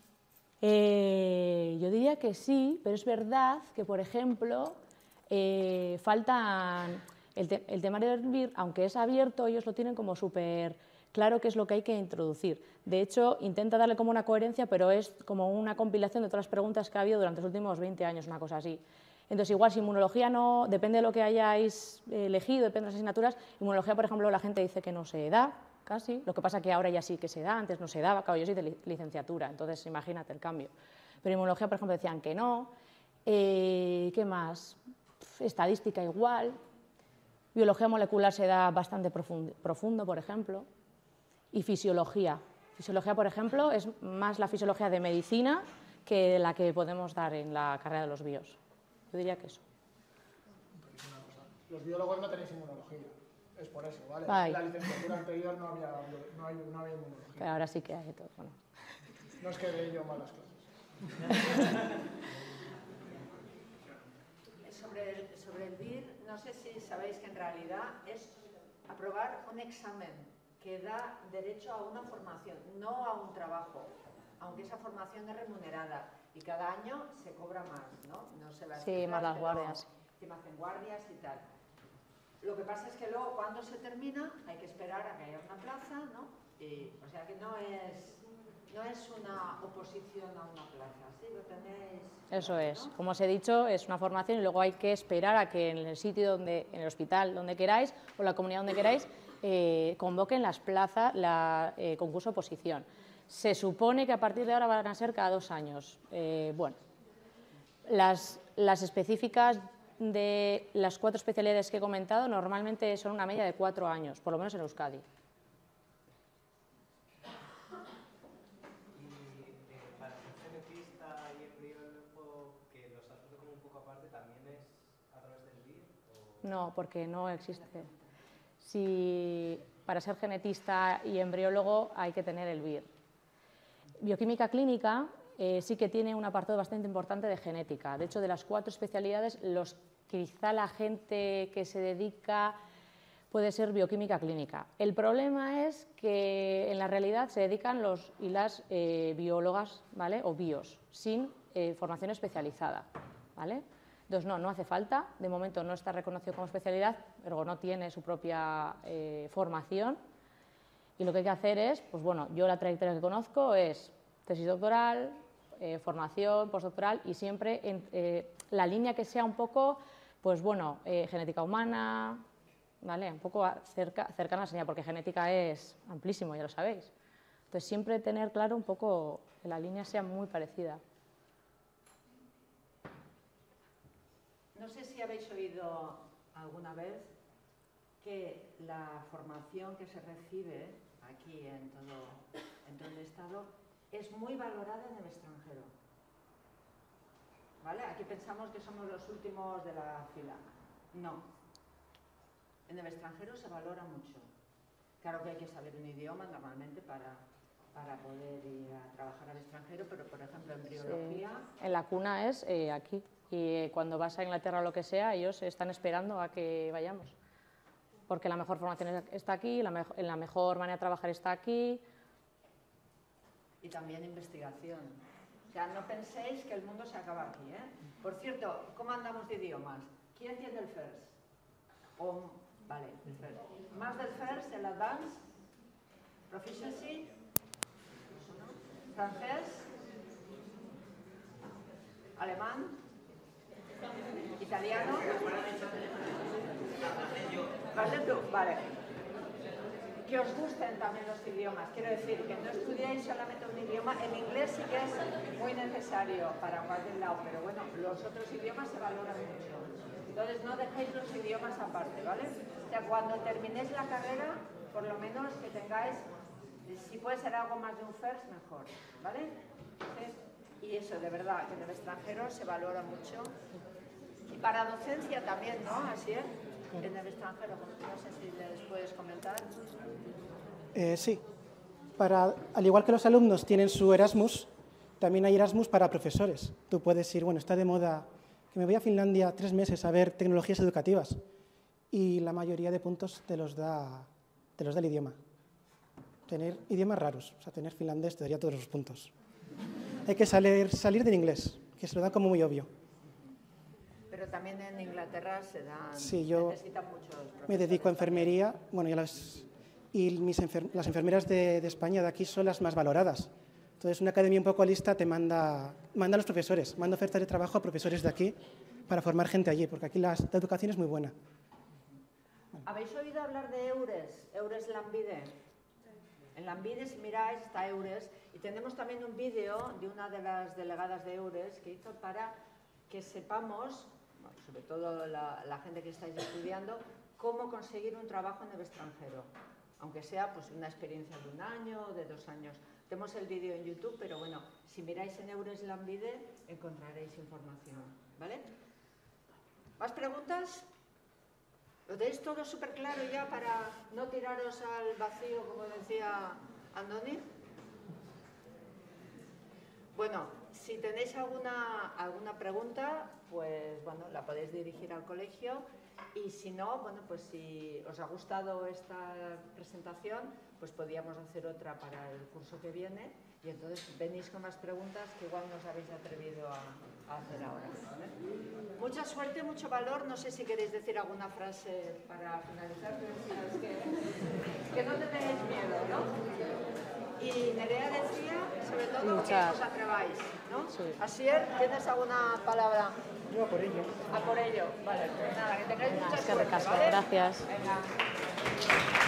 Eh, yo diría que sí, pero es verdad que, por ejemplo, eh, faltan el, te, el temario del B I R, aunque es abierto, ellos lo tienen como súper claro qué es lo que hay que introducir. De hecho, intenta darle como una coherencia, pero es como una compilación de todas las preguntas que ha habido durante los últimos veinte años, una cosa así. Entonces, igual si inmunología no, depende de lo que hayáis elegido, depende de las asignaturas, inmunología, por ejemplo, la gente dice que no se da, casi, lo que pasa que ahora ya sí que se da, antes no se daba, claro, yo soy de licenciatura, entonces imagínate el cambio. Pero inmunología, por ejemplo, decían que no. Eh, ¿Qué más? Estadística igual. Biología molecular se da bastante profundo, profundo, por ejemplo. Y fisiología. Fisiología, por ejemplo, es más la fisiología de medicina que la que podemos dar en la carrera de los bios. Yo diría que eso. Los biólogos no tenéis inmunología. Es por eso, ¿vale? Ay. En la licenciatura anterior no había, no hay, no había inmunología. Pero ahora sí que hay todo. Bueno. No es que dé yo malas clases. Sobre el, sobre el B I R, no sé si sabéis que en realidad es aprobar un examen que da derecho a una formación, no a un trabajo, aunque esa formación es remunerada y cada año se cobra más, ¿no? No sé las Sí, cifras, más las pero guardias. encima hacen guardias y tal. Lo que pasa es que luego cuando se termina hay que esperar a que haya una plaza, ¿no? Y, o sea que no es, no es una oposición a una plaza, ¿sí? Lo tenéis... Eso es. ¿no? Como os he dicho, es una formación y luego hay que esperar a que en el sitio, donde, en el hospital donde queráis o la comunidad donde queráis, eh, convoquen las plazas, la eh, concurso oposición. Se supone que a partir de ahora van a ser cada dos años. Eh, bueno, las, las específicas de las cuatro especialidades que he comentado normalmente son una media de cuatro años, por lo menos en Euskadi. Y eh, para ser genetista y embriólogo, que los has puesto como un poco aparte, ¿también es a través del B I R? O... No, porque no existe. Si para ser genetista y embriólogo hay que tener el B I R. Bioquímica clínica eh, sí que tiene un apartado bastante importante de genética. De hecho, de las cuatro especialidades, los, quizá la gente que se dedica puede ser bioquímica clínica. El problema es que en la realidad se dedican los y las eh, biólogas, ¿vale? O bios, sin eh, formación especializada, ¿vale? Entonces, no, no hace falta. De momento no está reconocido como especialidad, pero no tiene su propia eh, formación. Y lo que hay que hacer es, pues bueno, yo la trayectoria que conozco es tesis doctoral, eh, formación postdoctoral y siempre en eh, la línea que sea un poco, pues bueno, eh, genética humana, ¿vale? Un poco cerca, cercana a la señal, porque genética es amplísimo, ya lo sabéis. Entonces, siempre tener claro un poco que la línea sea muy parecida. No sé si habéis oído alguna vez que la formación que se recibe aquí en todo, en todo el Estado es muy valorada en el extranjero. ¿Vale? Aquí pensamos que somos los últimos de la fila. No. En el extranjero se valora mucho. Claro que hay que saber un idioma normalmente para, para poder ir a trabajar al extranjero, pero por ejemplo en embriología... Sí. En la cuna es eh, aquí, y cuando vas a Inglaterra o lo que sea, ellos están esperando a que vayamos. Porque la mejor formación está aquí, la, me la mejor manera de trabajar está aquí. Y también investigación. O sea, no penséis que el mundo se acaba aquí, ¿eh? Por cierto, ¿cómo andamos de idiomas? ¿Quién tiene el first? O, vale, el first. Más del first, el advance, proficiency, francés, alemán, italiano. ¿Vale tú? Vale. Que os gusten también los idiomas. Quiero decir, que no estudiéis solamente un idioma. El inglés sí que es muy necesario para cualquier lado, pero bueno, los otros idiomas se valoran mucho. Entonces no dejéis los idiomas aparte, ¿vale? O sea, cuando terminéis la carrera, por lo menos que tengáis, si puede ser algo más de un first, mejor, ¿vale? ¿Sí? Y eso, de verdad, que en el extranjero se valora mucho. Y para docencia también, ¿no? Así es. En el extranjero, no sé si les puedes comentar. Eh, sí. Para, al igual que los alumnos tienen su Erasmus, también hay Erasmus para profesores. Tú puedes ir, bueno, está de moda que me voy a Finlandia tres meses a ver tecnologías educativas y la mayoría de puntos te los da, te los da el idioma. Tener idiomas raros, o sea, tener finlandés te daría todos los puntos. Hay que salir, salir del inglés, que se lo da como muy obvio. Pero también en Inglaterra se dan, sí, yo necesitan muchos me dedico a enfermería, bueno, y, a las, y mis enfer, las enfermeras de, de España, de aquí, son las más valoradas. Entonces, una academia un poco lista te manda, manda a los profesores, manda ofertas de trabajo a profesores de aquí para formar gente allí, porque aquí la, la educación es muy buena. Bueno. ¿Habéis oído hablar de EURES? EURES Lambide. En Lambide, si miráis, está EURES, y tenemos también un vídeo de una de las delegadas de EURES que hizo para que sepamos, sobre todo la, la gente que estáis estudiando, cómo conseguir un trabajo en el extranjero, aunque sea pues una experiencia de un año o de dos años. Tenemos el vídeo en YouTube, pero bueno, si miráis en EURES Lambide encontraréis información, ¿vale? ¿Más preguntas? ¿Lo tenéis todo súper claro ya para no tiraros al vacío, como decía Andoni? Bueno, si tenéis alguna, alguna pregunta, pues bueno, la podéis dirigir al colegio, y si no, bueno, pues si os ha gustado esta presentación, pues podríamos hacer otra para el curso que viene, y entonces venís con más preguntas que igual no os habéis atrevido a, a hacer ahora, ¿vale? Mucha suerte, mucho valor. No sé si queréis decir alguna frase para finalizar, pero es que, que no tenéis miedo, ¿no? Y Nerea decía, sobre todo, Muchas. que os atreváis, ¿no? Sí. Asier, ¿tienes alguna palabra? Yo a por ello. A por ello, vale. Pues nada, que tengáis mucha suerte, ¿vale? Gracias. Venga.